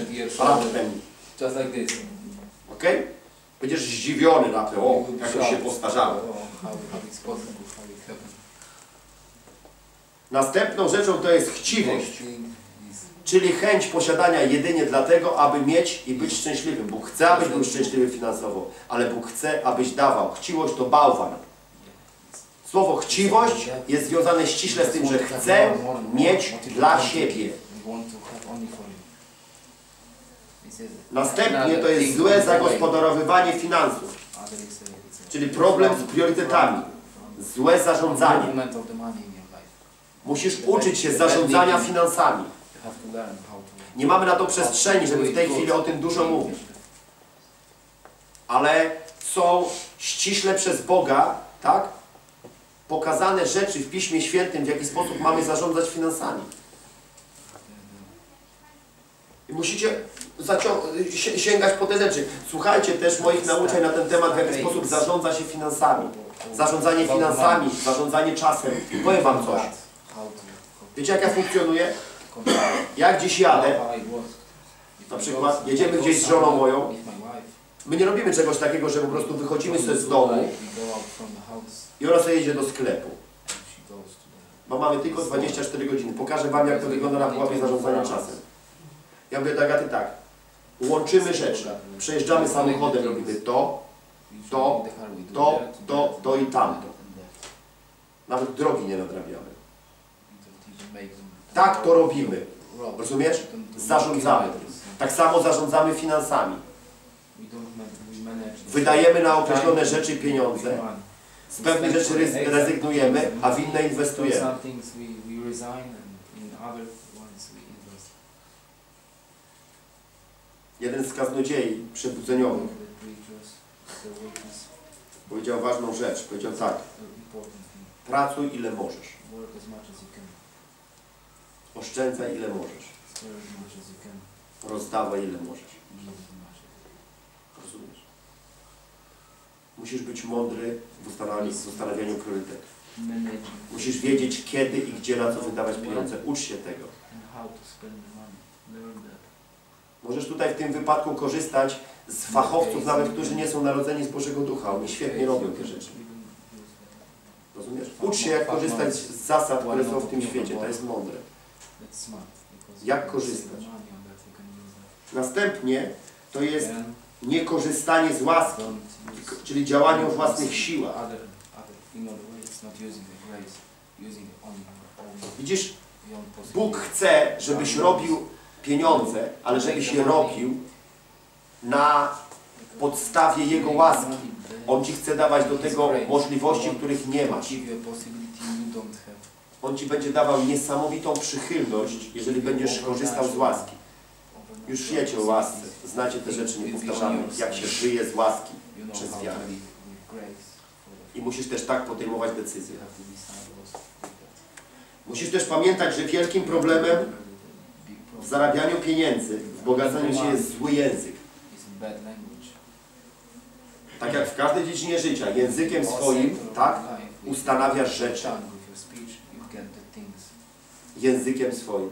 Ok? Będziesz zdziwiony na to, o, jak to się postarzało. Następną rzeczą to jest chciwość, czyli chęć posiadania jedynie dlatego, aby mieć i być szczęśliwym. Bóg chce, abyś był szczęśliwy finansowo, ale Bóg chce, abyś dawał. Chciwość to bałwan. Słowo chciwość jest związane ściśle z tym, że chcę mieć dla siebie. Następnie to jest złe zagospodarowywanie finansów, czyli problem z priorytetami, złe zarządzanie. Musisz uczyć się zarządzania finansami. Nie mamy na to przestrzeni, żeby w tej chwili o tym dużo mówić. Ale są ściśle przez Boga, tak, pokazane rzeczy w Piśmie Świętym, w jaki sposób mamy zarządzać finansami. I musicie sięgać po te rzeczy. Słuchajcie też moich nauczeń na ten temat, w jaki sposób zarządza się finansami. Zarządzanie finansami, zarządzanie czasem. Powiem Wam coś. Wiecie, jak ja funkcjonuję? Jak dziś jadę, na przykład jedziemy gdzieś z żoną moją, my nie robimy czegoś takiego, że po prostu wychodzimy sobie z domu i ona sobie jedzie do sklepu. Bo mamy tylko dwadzieścia cztery godziny. Pokażę Wam, jak to wygląda na pułapie zarządzania czasem. Ja mówię do Agaty tak, łączymy rzeczy, przejeżdżamy samochodem, robimy to, to, to, to, to i tamto. Nawet drogi nie nadrabiamy. Tak to robimy. Rozumiesz? Zarządzamy. Tak samo zarządzamy finansami. Wydajemy na określone rzeczy pieniądze. Z pewnych rzeczy rezygnujemy, a w inne inwestujemy. Jeden z kaznodziei przebudzeniowych powiedział ważną rzecz. Powiedział tak. Pracuj ile możesz. Oszczędzaj ile możesz. Rozdawaj ile możesz. Rozumiesz? Musisz być mądry w ustanawianiu, w ustanawianiu priorytetów. Musisz wiedzieć kiedy i gdzie na co wydawać pieniądze. Ucz się tego. Możesz tutaj w tym wypadku korzystać z fachowców, nawet którzy nie są narodzeni z Bożego Ducha. Oni świetnie robią te rzeczy. Rozumiesz? Ucz się jak korzystać z zasad, które są w tym świecie. To jest mądre. Jak korzystać? Następnie to jest niekorzystanie z łaski, czyli działanie o własnych siłach. Widzisz, Bóg chce, żebyś robił pieniądze, ale żebyś je robił na podstawie Jego łaski. On Ci chce dawać do tego możliwości, których nie masz. On Ci będzie dawał niesamowitą przychylność, jeżeli będziesz korzystał z łaski. Już wiecie o łasce, znacie te rzeczy, nie powtarzamy, jak się żyje z łaski przez wiarę. I musisz też tak podejmować decyzje. Musisz też pamiętać, że wielkim problemem w zarabianiu pieniędzy, w bogaceniu się jest zły język. Tak jak w każdej dziedzinie życia, językiem swoim, tak, ustanawiasz rzeczy. Językiem swoim.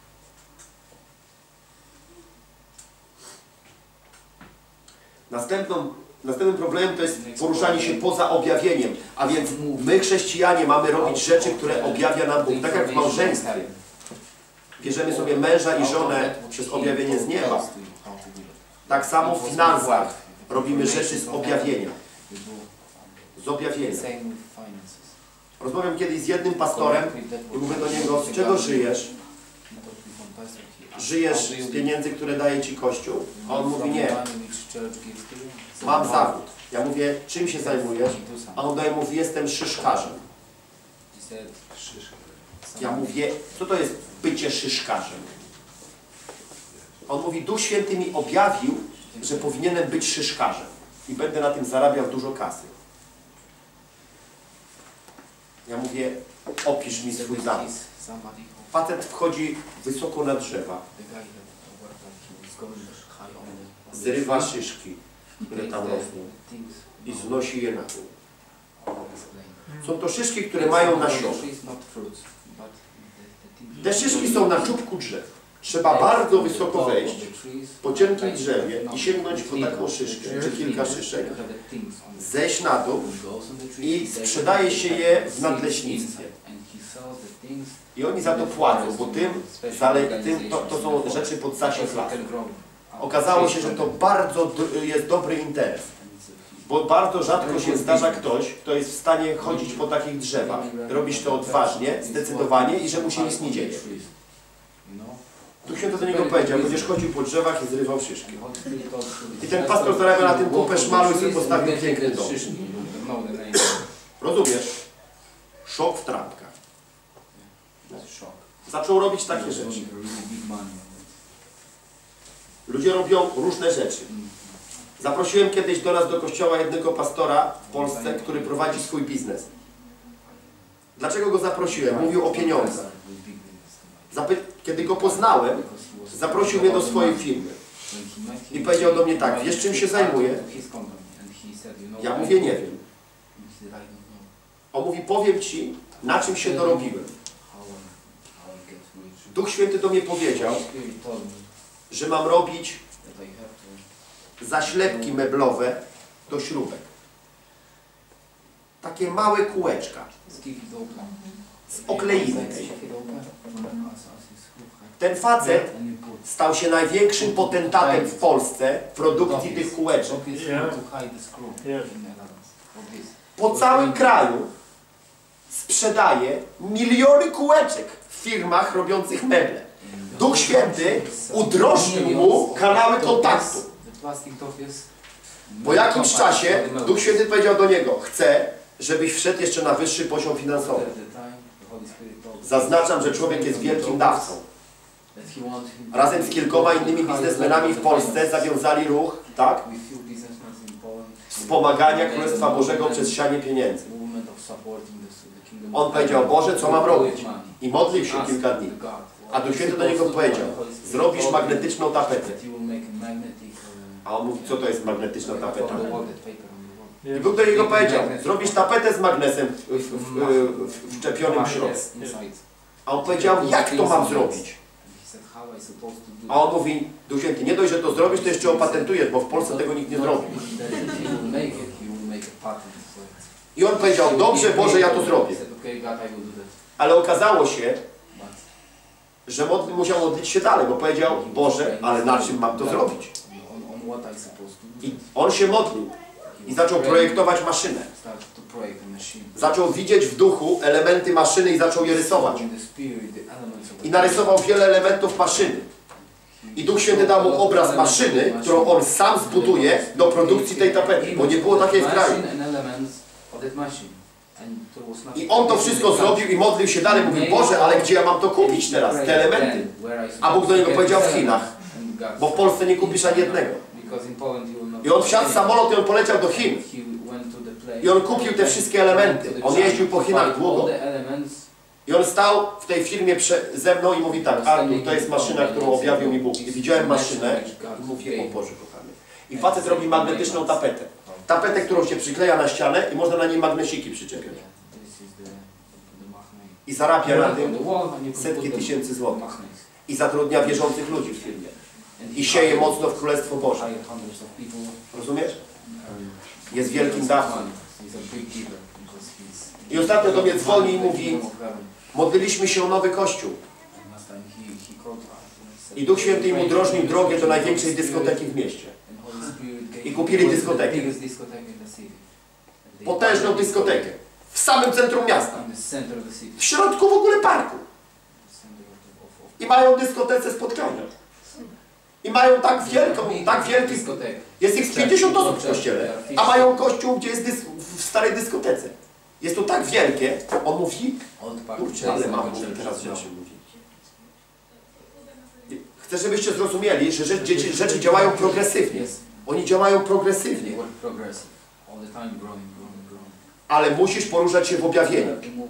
Następną, następnym problemem to jest poruszanie się poza objawieniem. A więc my, chrześcijanie, mamy robić rzeczy, które objawia nam Bóg. Tak jak w małżeństwie. Bierzemy sobie męża i żonę przez objawienie z nieba. Tak samo w finansach robimy rzeczy z objawienia. Z objawienia. Rozmawiam kiedyś z jednym pastorem i mówię do niego, z czego żyjesz? Żyjesz z pieniędzy, które daje Ci Kościół? A on mówi, nie. Mam zawód. Ja mówię, czym się zajmujesz? A on daje, mówi, jestem szyszkarzem. Ja mówię, co to jest bycie szyszkarzem? On mówi, Duch Święty mi objawił, że powinienem być szyszkarzem i będę na tym zarabiał dużo kasy. Ja mówię, opisz mi swój zawód. Facet wchodzi wysoko na drzewa, zrywa szyszki, które tam rosną i znosi je na dół. Są to szyszki, które mają nasiona. Te szyszki są na czubku drzew. Trzeba bardzo wysoko wejść po cienkim drzewie i sięgnąć po taką szyszkę, czy kilka szyszek, zejść na dół i sprzedaje się je w nadleśnictwie. I oni za to płacą, bo tym, tym to, to są rzeczy pod zasięg lasu. Okazało się, że to bardzo jest dobry interes, bo bardzo rzadko się zdarza ktoś, kto jest w stanie chodzić po takich drzewach, robić to odważnie, zdecydowanie i że mu się nic nie dzieje. Duch Święty do niego powiedział, będziesz chodził po drzewach i zrywał szyszki. I ten pastor zarabia na tym kupę szmalu i sobie postawił piękny dom. Rozumiesz? Szok w trampkach. Zaczął robić takie rzeczy. Ludzie robią różne rzeczy. Zaprosiłem kiedyś do nas do kościoła jednego pastora w Polsce, który prowadzi swój biznes. Dlaczego go zaprosiłem? Mówił o pieniądzach. Zapy Kiedy go poznałem, zaprosił mnie do swojej firmy. I powiedział do mnie tak, wiesz czym się zajmuję? Ja mówię, nie wiem. On mówi, powiem Ci, na czym się dorobiłem. Duch Święty do mnie powiedział, że mam robić zaślepki meblowe do śrubek. Takie małe kółeczka z okleiny. Ten facet stał się największym potentatem w Polsce w produkcji tych kółeczek. Po całym kraju sprzedaje miliony kółeczek w firmach robiących meble. Duch Święty udrożnił mu kanały kontaktu. Po jakimś czasie Duch Święty powiedział do niego, chcę, żebyś wszedł jeszcze na wyższy poziom finansowy. Zaznaczam, że człowiek jest wielkim dawcą. Razem z kilkoma innymi biznesmenami w Polsce zawiązali ruch, tak? Wspomagania Królestwa Bożego przez sianie pieniędzy. On powiedział, Boże, co mam robić? I modlił się kilka dni. A Duch Święty do niego powiedział, zrobisz magnetyczną tapetę. A on mówi, co to jest magnetyczna tapeta? I Bóg do niego powiedział, zrobisz tapetę z magnesem w, w, w, wczepionym w środku. A on powiedział, jak to mam zrobić? A on mówi, Duch Święty, nie dość, że to zrobisz, to jeszcze opatentujesz, bo w Polsce tego nikt nie zrobił. I on powiedział, dobrze Boże, ja to zrobię. Ale okazało się, że modli, musiał modlić się dalej, bo powiedział, Boże, ale na czym mam to zrobić? I on się modlił i zaczął projektować maszynę. Zaczął widzieć w duchu elementy maszyny i zaczął je rysować. I narysował wiele elementów maszyny. I Duch Święty dał mu obraz maszyny, którą on sam zbuduje do produkcji tej tapety, bo nie było takiej w kraju. I on to wszystko zrobił i modlił się dalej. Mówił, Boże, ale gdzie ja mam to kupić teraz, te elementy? A Bóg do niego powiedział, w Chinach.
God's
Bo w Polsce nie kupisz ani jednego.
Because in Poland you will not
I on wsiadł w samolot i on poleciał do Chin.
He went to the place.
I on kupił te wszystkie elementy. On jeździł po Chinach długo. I on stał w tej firmie prze, ze mną i mówi tak, Artur, to jest maszyna, którą objawił mi Bóg. I widziałem maszynę i mówię, o Boże kochany. I facet robi magnetyczną tapetę. Tapetę, którą się przykleja na ścianę i można na niej magnesiki przyczepiać. I zarabia na tym setki tysięcy złotych. I zatrudnia wierzących ludzi w firmie. I sieje mocno w Królestwo Boże. Rozumiesz? Jest wielkim dawcą. I ostatnio do mnie dzwoni i mówi, modliliśmy się o nowy kościół. I Duch Święty im udrożnił drogę do największej dyskoteki w mieście. I kupili dyskotekę. Potężną dyskotekę. W samym centrum miasta. W środku w ogóle parku. I mają dyskotece spotkania. I mają tak wielką, tak wielki... Jest ich pięćdziesiąt osób w kościele. A mają kościół, gdzie jest dys, w starej dyskotece. Jest to tak wielkie. On mówi, kurczę, ale mam teraz rzeczy mówi. Chcę, żebyście zrozumieli, że rzeczy, rzeczy działają progresywnie. Oni działają progresywnie. Ale musisz poruszać się w objawieniu.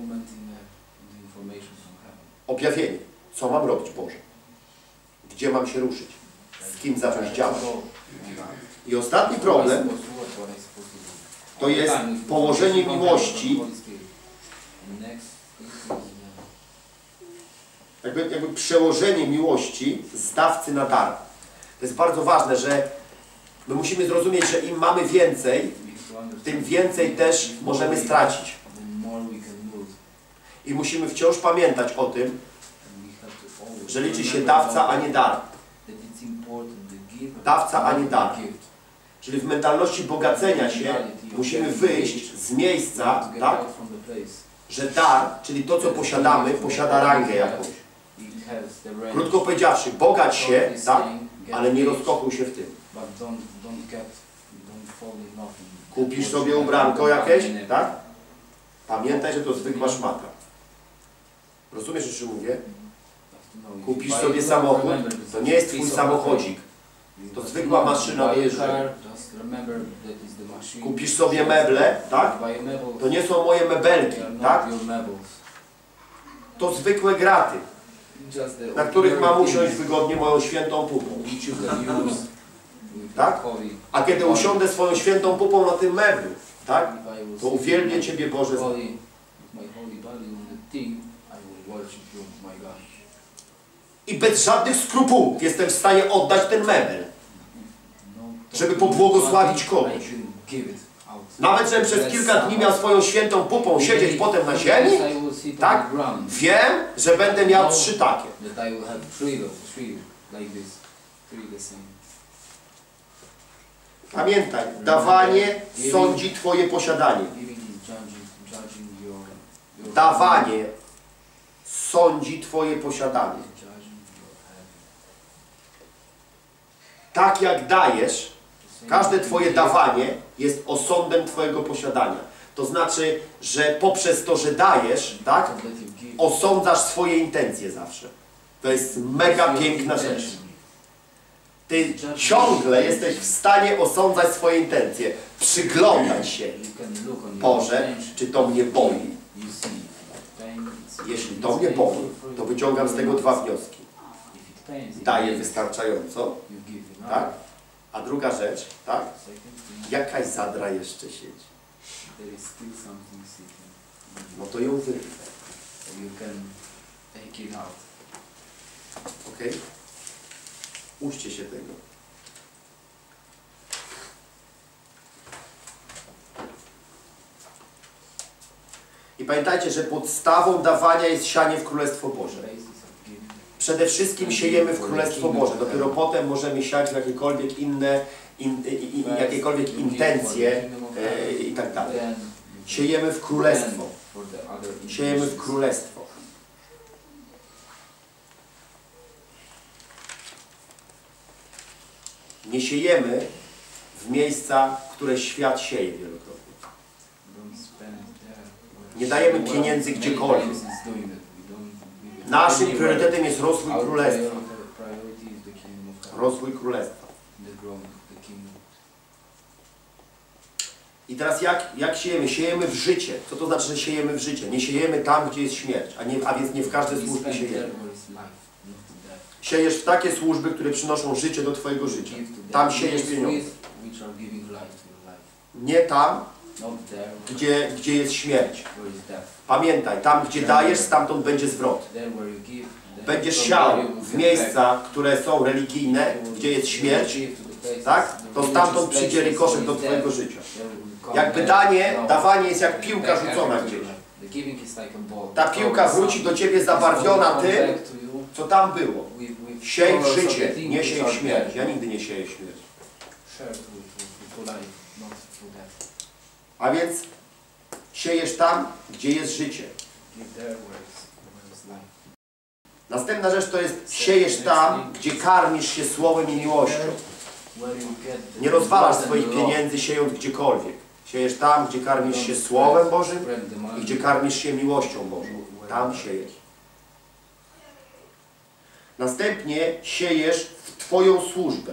Objawienie. Co mam robić, Boże? Gdzie mam się ruszyć? Z kim zacząć działać? I ostatni problem to jest położenie miłości, jakby, jakby przełożenie miłości z dawcy na dar. To jest bardzo ważne, że my musimy zrozumieć, że im mamy więcej, tym więcej też możemy stracić. I musimy wciąż pamiętać o tym, że liczy się dawca, a nie dar. Dawca, a nie dar. Czyli w mentalności bogacenia się musimy wyjść z miejsca, tak, że dar, czyli to, co posiadamy, posiada rangę jakąś. Krótko powiedziawszy, bogać się, tak, ale nie rozkochuj się w tym. Kupisz sobie ubranko jakieś, tak? Pamiętaj, że to zwykła szmata. Rozumiesz, o czym mówię? Kupisz sobie samochód, to nie jest twój samochodzik. To zwykła maszyna do jeżdżenia. Kupisz sobie meble, tak? To nie są moje mebelki, tak? To zwykłe graty, na których mam usiąść wygodnie moją świętą pupą. Tak? A kiedy usiądę swoją świętą pupą na tym meblu, tak? To uwielbię Ciebie, Boże. I bez żadnych skrupułów jestem w stanie oddać ten mebel, żeby pobłogosławić kogoś. Nawet, żebym przez kilka dni miał swoją świętą pupą siedzieć potem na ziemi, tak? Wiem, że będę miał trzy takie. Pamiętaj, dawanie sądzi Twoje posiadanie. Dawanie sądzi Twoje posiadanie. Tak jak dajesz, każde Twoje dawanie jest osądem Twojego posiadania. To znaczy, że poprzez to, że dajesz, tak, osądzasz swoje intencje zawsze. To jest mega piękna rzecz. Ty ciągle jesteś w stanie osądzać swoje intencje. Przyglądać się. Boże, czy to mnie boli? Jeśli to mnie boli, to wyciągam z tego dwa wnioski. Daję wystarczająco, tak? A druga rzecz, tak? Jakaś zadra jeszcze siedzi. No to ją wyrwę. Ok? Uczcie się tego. I pamiętajcie, że podstawą dawania jest sianie w Królestwo Boże. Przede wszystkim siejemy w Królestwo Boże. Dopiero potem możemy siać w jakiekolwiek inne, in, in, in, jakiekolwiek intencje e, i tak dalej. Siejemy w Królestwo. Siejemy w Królestwo. Nie siejemy w miejsca, które świat sieje wielokrotnie. Nie dajemy pieniędzy gdziekolwiek. Naszym priorytetem jest rozwój Królestwa. rozwój królestwa.
the growing of the kingdom.
I teraz jak, jak siejemy? Siejemy w życie. Co to znaczy, że siejemy w życie? Nie siejemy tam, gdzie jest śmierć, a, nie, a więc nie w każdej
We
służbie
spend there
siejemy.
where is life, not to death.
Siejesz w takie służby, które przynoszą życie do Twojego życia.
Give to them
Tam siejesz pieniądze.
ministries which are giving life to your life.
Nie tam,
Not there
gdzie, gdzie jest śmierć.
where is death.
Pamiętaj, tam gdzie dajesz, stamtąd będzie zwrot.
There where you give, there
Będziesz
from
siał
there you
w
get
miejsca, które są religijne,
back.
gdzie jest śmierć,
You give to the places,
tak?
the
To
religious
stamtąd przyjdzie
places
rikoszet
where
do
is
Twojego
death.
życia.
There will come
Jakby
back.
danie,
No.
dawanie jest jak piłka
Back
rzucona
everything.
gdzieś.
The giving is like a ball.
Ta piłka wróci do Ciebie zabarwiona
Come
tym,
back to you
co tam było.
with- with
Siej w
colors of
życie,
the things
nie
which
siej
are
w śmierć.
there.
Ja nigdy nie sieję śmierć.
Shared with, with, with life, not through death.
A więc siejesz tam, gdzie jest życie.
Give there where is, where is life.
Następna rzecz to jest siejesz tam, gdzie karmisz się słowem i miłością.
Where you get the
Nie rozwalasz
blood and
swoich
the love.
pieniędzy siejąc gdziekolwiek. Siejesz tam, gdzie karmisz się Słowem Bożym
Spread the money.
i gdzie karmisz się miłością Bożą. Tam siejesz. Następnie siejesz w Twoją służbę.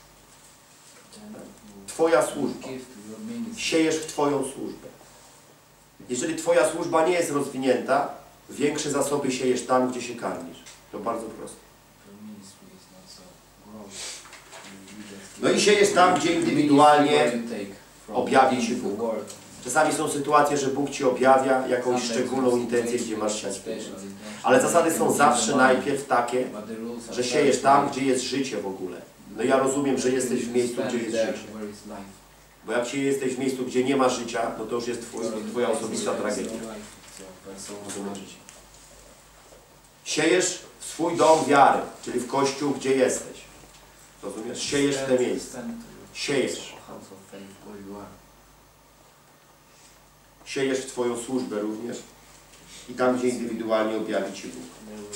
Twoja służba.
Give to your ministry.
Siejesz w Twoją służbę. Jeżeli Twoja służba nie jest rozwinięta, większe zasoby siejesz tam, gdzie się karmisz. To bardzo proste.
Your ministry is not so growing. You- you just
No i
give.
siejesz tam, gdzie indywidualnie
Ministry where you take from
objawi
within
Ci
the
Bóg.
world.
Czasami są sytuacje, że Bóg Ci objawia jakąś szczególną intencję, gdzie masz siać pieniądze. Ale zasady są zawsze najpierw takie,
But the rules are
że
set
siejesz tam,
for
gdzie jest życie w ogóle. No ja rozumiem, że jesteś w miejscu, gdzie jest
there
życie.
where is life.
Bo jak się jesteś w miejscu, gdzie nie ma życia, no to już jest twój, Twoja osobista tragedia. Rozumiesz? Siejesz w swój dom wiary, czyli w Kościół, gdzie jesteś. Rozumiesz? Siejesz w te miejsca. Siejesz. Siejesz w Twoją służbę również i tam, gdzie indywidualnie objawi Ci Bóg.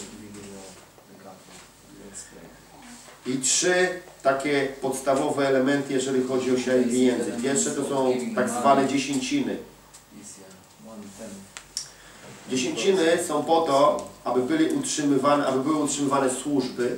I trzy takie podstawowe elementy, jeżeli chodzi o sianie pieniędzy. Pierwsze to są tak zwane dziesięciny. Dziesięciny są po to, aby byli utrzymywane, aby były utrzymywane służby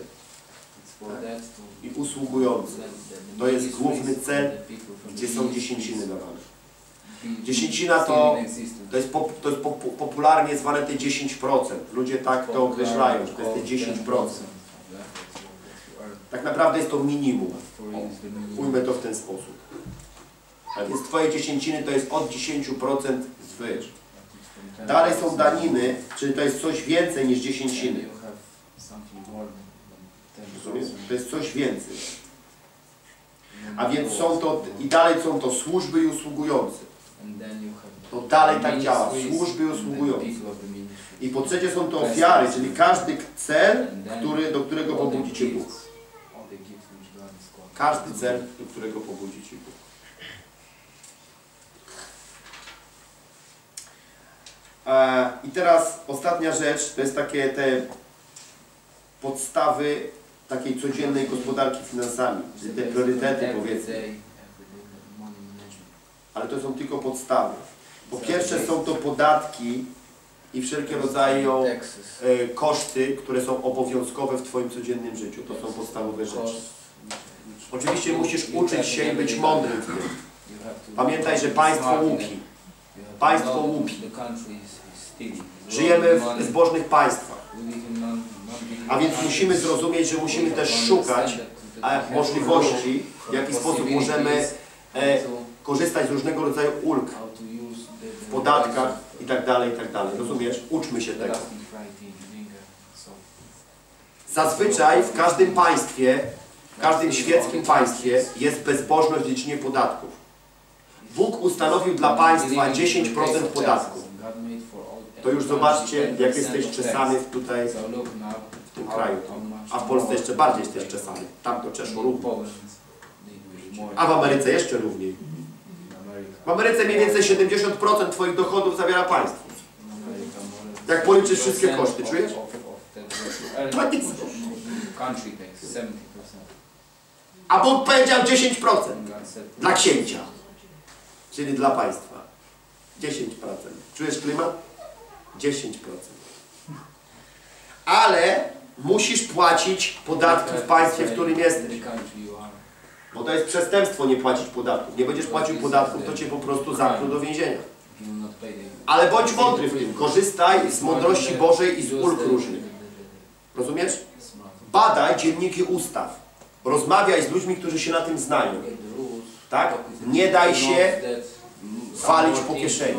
i usługujący. To jest główny cel, gdzie są dziesięciny dawane. Dziesięcina to, to jest, pop, to jest pop, popularnie zwane te dziesięć procent. Ludzie tak to określają, że to jest te dziesięć procent. Tak naprawdę jest to minimum. Ujmę to w ten sposób. A więc Twoje dziesięciny to jest od dziesięć procent zwyż. Dalej są daniny, czyli to jest coś więcej niż dziesięciny. To jest coś więcej. A więc są to, i dalej są to służby i usługujący. To dalej tak działa, służby i usługujący. I po trzecie są to ofiary, czyli każdy cel, który, do którego pobudzi Cię Bóg. Każdy cel, do którego pobudzi Cię Bóg. E, I teraz ostatnia rzecz, to jest takie te podstawy takiej codziennej gospodarki finansami, czyli te priorytety, powiedzmy. Ale to są tylko podstawy. Po pierwsze są to podatki i wszelkie rodzaje e, koszty, które są obowiązkowe w Twoim codziennym życiu. To są podstawowe rzeczy. Oczywiście musisz uczyć się i być mądrym w tym. Pamiętaj, że państwo łupi. Państwo łupi. Żyjemy w bezbożnych państwach. A więc musimy zrozumieć, że musimy też szukać e, możliwości, w jaki sposób możemy e, korzystać z różnego rodzaju ulg w podatkach i tak dalej, i tak dalej. Rozumiesz? Uczmy się tego. Zazwyczaj w każdym państwie, w każdym świeckim państwie jest bezbożność w dziedzinie podatków. Bóg ustanowił dla państwa dziesięć procent podatku. To już zobaczcie, jak jesteś czesany tutaj w tym kraju. A w Polsce jeszcze bardziej jesteś czesany. Tam to czeszło równo. A w Ameryce jeszcze równiej. W Ameryce mniej więcej siedemdziesiąt procent Twoich dochodów zawiera państwo. Jak policzysz wszystkie koszty, czujesz? To nic. A Bóg powiedział dziesięć procent dla księcia, czyli dla państwa. dziesięć procent. Czujesz klimat? dziesięć procent. Ale musisz płacić podatki w państwie, w którym jesteś. Bo to jest przestępstwo nie płacić podatków. Nie będziesz płacił podatków, to cię po prostu zamkną do więzienia. Ale bądź mądry w tym. Korzystaj z mądrości Bożej i z ulg różnych. Rozumiesz? Badaj dzienniki ustaw. Rozmawiaj z ludźmi, którzy się na tym znają. Tak? Nie daj się walić po kieszeni.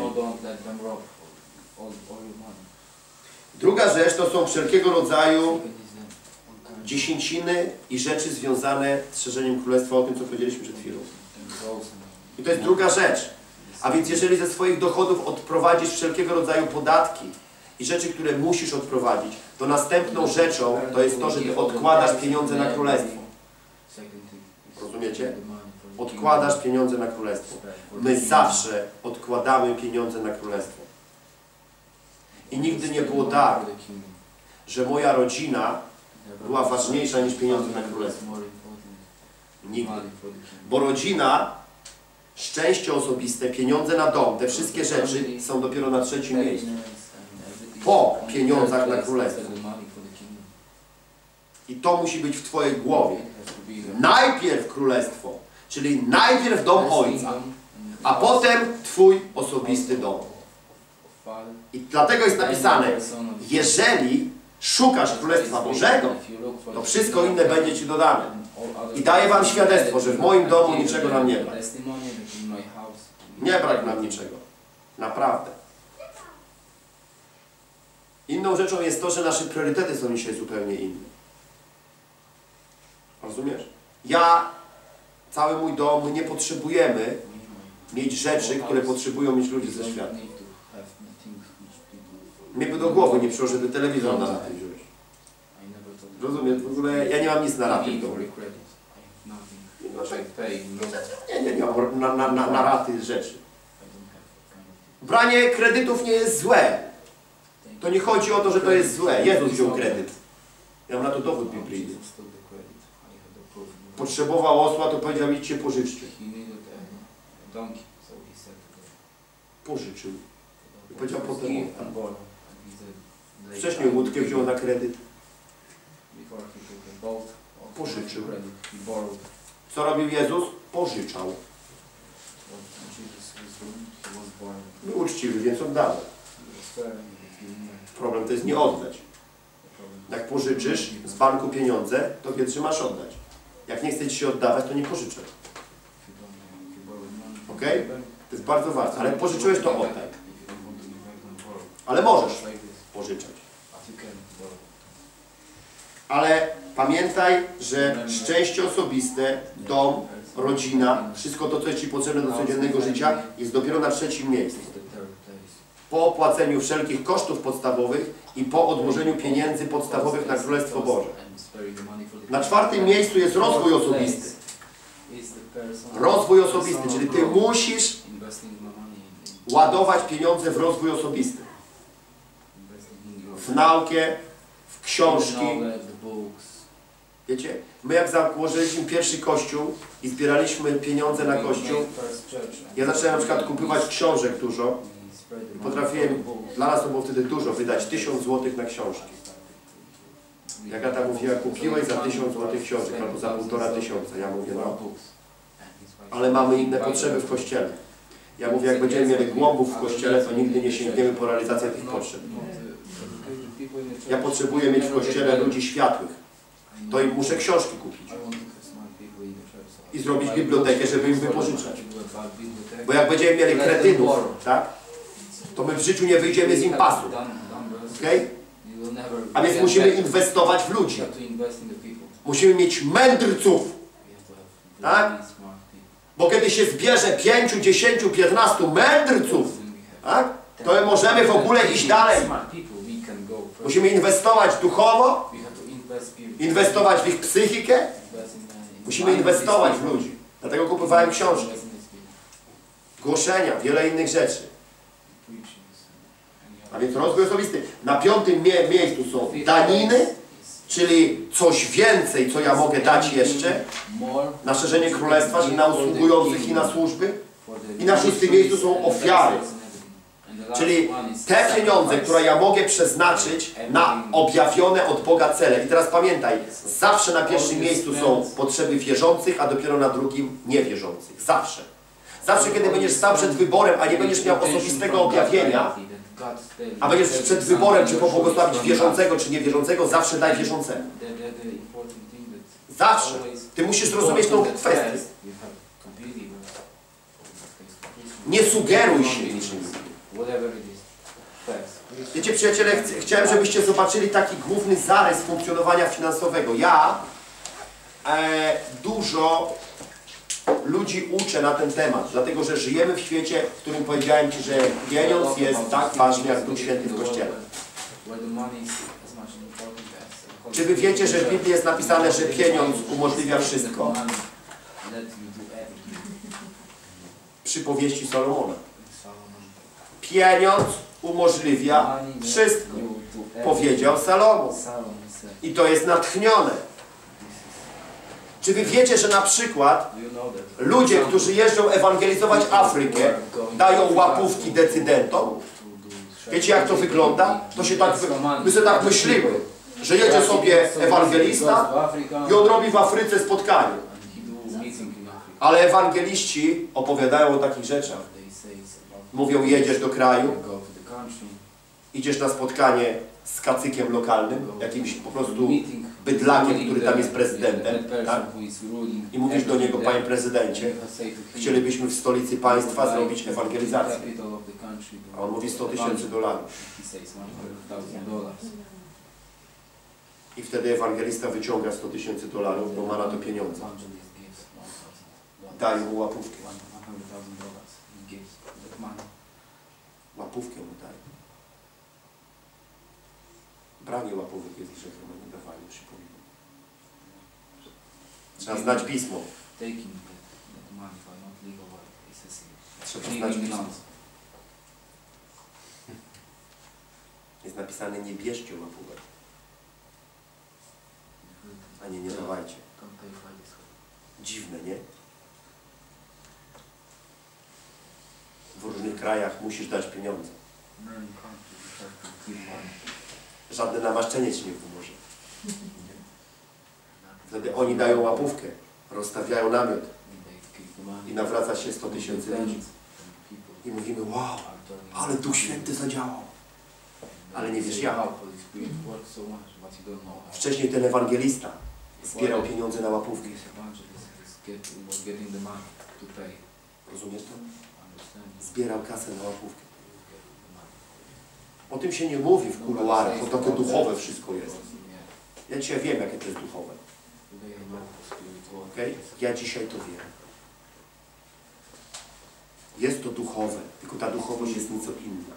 Druga rzecz to są wszelkiego rodzaju dziesięciny i rzeczy związane z szerzeniem królestwa, o tym, co powiedzieliśmy przed chwilą. I to jest druga rzecz. A więc jeżeli ze swoich dochodów odprowadzisz wszelkiego rodzaju podatki i rzeczy, które musisz odprowadzić, to następną rzeczą to jest to, że ty odkładasz pieniądze na królestwo. Rozumiecie? Odkładasz pieniądze na królestwo. My zawsze odkładamy pieniądze na królestwo. I nigdy nie było tak, że moja rodzina była ważniejsza niż pieniądze na królestwo. Nigdy. Bo rodzina, szczęście osobiste, pieniądze na dom, te wszystkie rzeczy są dopiero na trzecim miejscu. Po pieniądzach na królestwo. I to musi być w twojej głowie. Najpierw królestwo, czyli najpierw dom Ojca, a potem twój osobisty dom. I dlatego jest napisane, jeżeli szukasz Królestwa Bożego, to wszystko inne będzie ci dodane. I daję wam świadectwo, że w moim domu niczego nam nie brak. Nie brak nam niczego. Naprawdę. Inną rzeczą jest to, że nasze priorytety są dzisiaj zupełnie inne. Rozumiesz? Ja, cały mój dom, my nie potrzebujemy mieć rzeczy, które potrzebują mieć ludzie ze świata. Mnie by do głowy nie przyszło, żeby telewizor na raty wziąć. Rozumiesz? W ogóle ja nie mam nic na raty w domu. Nie, nie, nie mam na, na, na, na raty rzeczy. Branie kredytów nie jest złe. To nie chodzi o to, że to jest złe. Jezus wziął kredyt. Ja mam na to dowód biblijny. Potrzebował osła, to powiedział, idźcie pożyczcie. Pożyczył. I powiedział potem oddam. Wcześniej łódkę wziął na kredyt. Pożyczył. Co robił Jezus? Pożyczał. Był uczciwy, więc oddawał. Problem to jest nie oddać. Jak pożyczysz z banku pieniądze, to pierwszy masz oddać. Jak nie chcesz się oddawać, to nie pożyczaj. Ok? To jest bardzo ważne. Ale pożyczyłeś, to oddaj. Ale możesz pożyczać. Ale pamiętaj, że szczęście osobiste, dom, rodzina, wszystko to, co jest ci potrzebne do codziennego życia, jest dopiero na trzecim miejscu. Po opłaceniu wszelkich kosztów podstawowych i po odłożeniu pieniędzy podstawowych na Królestwo Boże. Na czwartym miejscu jest rozwój osobisty. Rozwój osobisty, czyli ty musisz ładować pieniądze w rozwój osobisty. W naukę, w książki. Wiecie, my jak założyliśmy pierwszy kościół i zbieraliśmy pieniądze na kościół, ja zacząłem na przykład kupować książek dużo. Potrafiłem, dla nas to było wtedy dużo, wydać tysiąc złotych na książki. Jak Agata mówiła, kupiłeś za tysiąc złotych książek, albo za półtora tysiąca. Ja mówię, no, ale mamy inne potrzeby w kościele. Ja mówię, jak będziemy mieli głąbów w kościele, to nigdy nie sięgniemy po realizację tych potrzeb. Ja potrzebuję mieć w kościele ludzi światłych. To im muszę książki kupić. I zrobić bibliotekę, żeby im wypożyczać. Bo jak będziemy mieli kretynów, tak, to my w życiu nie wyjdziemy z impasu. Okay? A więc musimy inwestować w ludzi. Musimy mieć mędrców. Tak? Bo kiedy się zbierze pięciu, dziesięciu, piętnastu mędrców, tak, to możemy w ogóle iść dalej. Musimy inwestować duchowo, inwestować w ich psychikę. Musimy inwestować w ludzi. Dlatego kupowałem książki, głoszenia, wiele innych rzeczy. A więc rozwój osobisty. Na piątym mie miejscu są daniny, czyli coś więcej, co ja mogę dać jeszcze na szerzenie królestwa, czyli na usługujących i na służby. I na szóstym miejscu są ofiary. Czyli te pieniądze, które ja mogę przeznaczyć na objawione od Boga cele. I teraz pamiętaj, zawsze na pierwszym miejscu są potrzeby wierzących, a dopiero na drugim niewierzących. Zawsze. Zawsze, kiedy będziesz stał przed wyborem, a nie będziesz miał osobistego objawienia, a będziesz przed wyborem, czy pobłogosławić wierzącego, czy niewierzącego, zawsze daj wierzącemu. Zawsze. Ty musisz zrozumieć tą kwestię. Nie sugeruj się niczym. Wiecie, przyjaciele, ch chciałem, żebyście zobaczyli taki główny zarys funkcjonowania finansowego. Ja e, dużo ludzi uczę na ten temat, dlatego że żyjemy w świecie, w którym powiedziałem Ci, że pieniądz jest tak ważny jak Duch Święty w Kościele. Czy Wy wiecie, że w Biblii jest napisane, że pieniądz umożliwia wszystko? Przypowieści Salomona. Pieniądz umożliwia wszystko. Powiedział Salomon. I to jest natchnione. Czy Wy wiecie, że na przykład ludzie, którzy jeżdżą ewangelizować Afrykę, dają łapówki decydentom? Wiecie, jak to wygląda? To się tak, my sobie tak myślimy, że jedzie sobie ewangelista i on robi w Afryce spotkanie. Ale ewangeliści opowiadają o takich rzeczach. Mówią, jedziesz do kraju, idziesz na spotkanie z kacykiem lokalnym, jakimś po prostu bydlakiem, który tam jest prezydentem, tak? I mówisz do niego, panie prezydencie, chcielibyśmy w stolicy państwa zrobić ewangelizację. A on mówi sto tysięcy dolarów. I wtedy ewangelista wyciąga sto tysięcy dolarów, bo ma na to pieniądze. Daj mu łapówkę. Łapówkę mu daj. Branie łapówek jest grzechem, a nie dawanie, przypominam. Trzeba znać pismo. Trzeba znać pismo. Jest napisane, nie bierzcie łapówek. A nie, nie dawajcie. Dziwne, nie? W różnych krajach musisz dać pieniądze. Żadne namaszczenie Ci nie pomoże. Wtedy oni dają łapówkę, rozstawiają namiot i nawraca się sto tysięcy ludzi. I mówimy, wow, ale Duch Święty zadziałał. Ale nie wiesz jak. Wcześniej ten ewangelista zbierał pieniądze na łapówki. Rozumiesz to? Zbierał kasę na łapówkę. O tym się nie mówi w kuluarach, bo takie duchowe wszystko jest. Ja dzisiaj wiem, jakie to jest duchowe. Okay? Ja dzisiaj to wiem. Jest to duchowe, tylko ta duchowość jest nieco inna.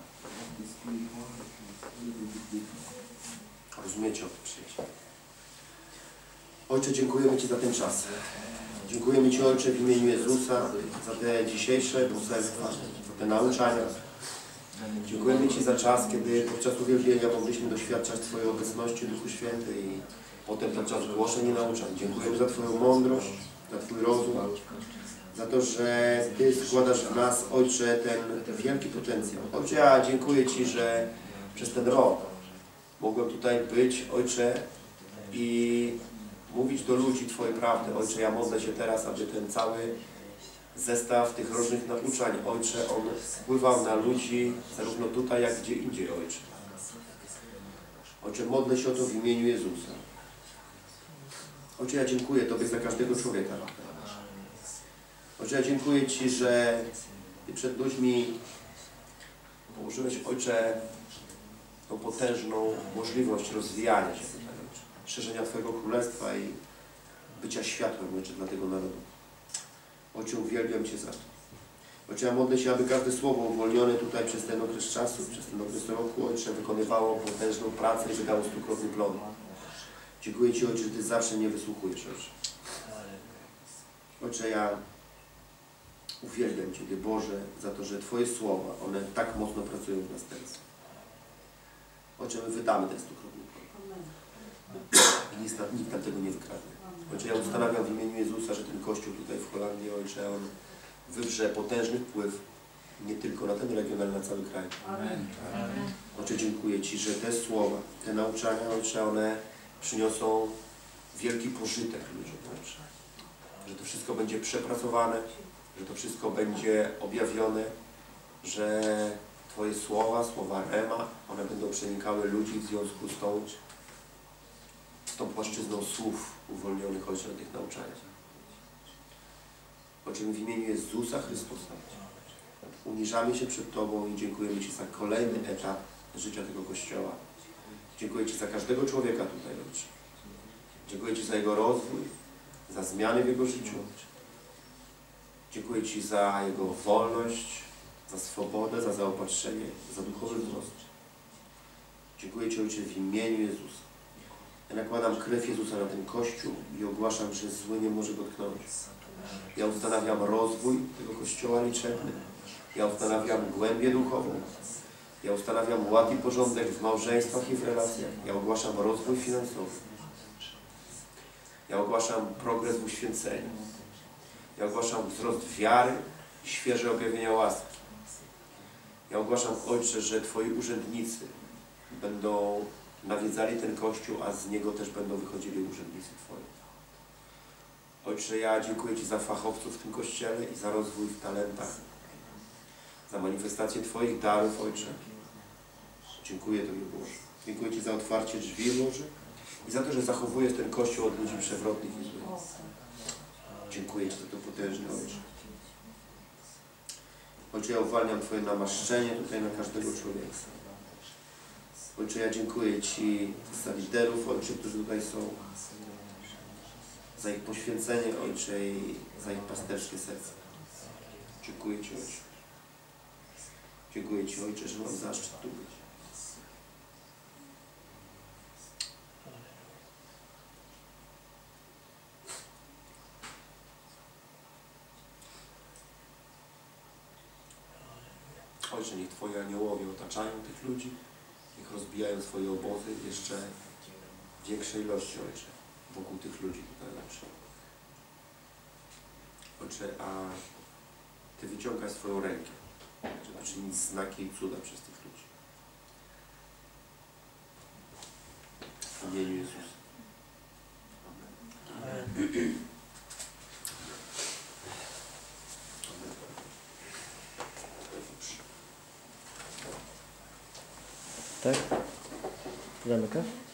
Rozumiecie o tym, przyjaciele? Ojcze, dziękujemy Ci za ten czas. Dziękujemy Ci, Ojcze, w imieniu Jezusa za te dzisiejsze poselstwa, za te nauczania. Dziękujemy Ci za czas, kiedy podczas uwielbienia mogliśmy doświadczać Twojej obecności, Duchu Święty, i potem podczas głoszeń i nauczań. Dziękujemy za Twoją mądrość, za Twój rozum, za to, że Ty składasz w nas, Ojcze, ten wielki potencjał. Ojcze, ja dziękuję Ci, że przez ten rok mogłem tutaj być, Ojcze, i mówić do ludzi Twojej prawdy. Ojcze, ja modlę się teraz, aby ten cały zestaw tych różnych nauczań, Ojcze, on wpływał na ludzi zarówno tutaj, jak gdzie indziej, Ojcze. Ojcze, modlę się o to w imieniu Jezusa. Ojcze, ja dziękuję Tobie za każdego człowieka. Ojcze, ja dziękuję Ci, że Ty przed ludźmi położyłeś, Ojcze, tą potężną możliwość rozwijania się, szerzenia Twojego Królestwa i bycia światłem, Ojcze, dla tego narodu. Ojcze, uwielbiam Cię za to. Ojcze, ja modlę się, aby każde słowo uwolnione tutaj przez ten okres czasu, przez ten okres roku, Ojcze, wykonywało potężną pracę i wydało stukrotny plon. Dziękuję Ci, Ojcze, że Ty zawsze mnie wysłuchujesz, Ojcze. Ojcze, ja uwielbiam Ciebie, Boże, za to, że Twoje słowa, one tak mocno pracują w nas teraz. Ojcze, my wydamy ten stukrotny plon. Nikt, nikt nam tego nie wykradnie. Ojcze, ja ustanawiam w imieniu Jezusa, że ten Kościół tutaj w Holandii, Ojcze, on wywrze potężny wpływ Nie tylko na ten region, ale na cały kraj.
Amen.
Ojcze, dziękuję Ci, że te słowa, te nauczania, Ojcze, one przyniosą wielki pożytek ludziom, Ojcze. Że to wszystko będzie przepracowane, że to wszystko będzie objawione, że Twoje słowa, słowa Rema, one będą przenikały ludzi w związku z tą, z tą płaszczyzną słów uwolnionych, Ojcze, na tych nauczaniach. Ojcze, w imieniu Jezusa Chrystusa uniżamy się przed Tobą i dziękujemy Ci za kolejny etap życia tego Kościoła. Dziękuję Ci za każdego człowieka tutaj, Ojcze. Dziękuję Ci za jego rozwój, za zmiany w jego życiu. Dziękuję Ci za jego wolność, za swobodę, za zaopatrzenie, za duchowy wzrost. Dziękuję Ci, Ojcze, w imieniu Jezusa. Ja nakładam krew Jezusa na ten Kościół i ogłaszam, że zły nie może dotknąć. Ja ustanawiam rozwój tego Kościoła liczebny. Ja ustanawiam głębię duchową. Ja ustanawiam ład i porządek w małżeństwach i w relacjach. Ja ogłaszam rozwój finansowy. Ja ogłaszam progres w uświęceniu. Ja ogłaszam wzrost wiary i świeże objawienia łaski. Ja ogłaszam, Ojcze, że Twoi urzędnicy będą nawiedzali ten Kościół, a z niego też będą wychodzili urzędnicy Twoi. Ojcze, ja dziękuję Ci za fachowców w tym Kościele i za rozwój w talentach, za manifestację Twoich darów, Ojcze. Dziękuję Tobie, Boże. Dziękuję Ci za otwarcie drzwi, Boże, i za to, że zachowujesz ten Kościół od ludzi przewrotnych i złych. Dziękuję Ci za to potężne, Ojcze. Ojcze, ja uwalniam Twoje namaszczenie tutaj na każdego człowieka. Ojcze, ja dziękuję Ci za liderów, Ojcze, którzy tutaj są, za ich poświęcenie, Ojcze, i za ich pasterskie serce. Dziękuję Ci, Ojcze. Dziękuję Ci, Ojcze, że mam zaszczyt tu być. Ojcze, niech Twoi aniołowie otaczają tych ludzi, niech rozbijają swoje obozy w jeszcze większej ilości, Ojcze, wokół tych ludzi tutaj, Ojcze. Ojcze, a Ty wyciągaj swoją rękę, żeby czynić znaki i cuda przez tych ludzi. W imieniu Jezusa. Amen.
Tak? Zamykasz?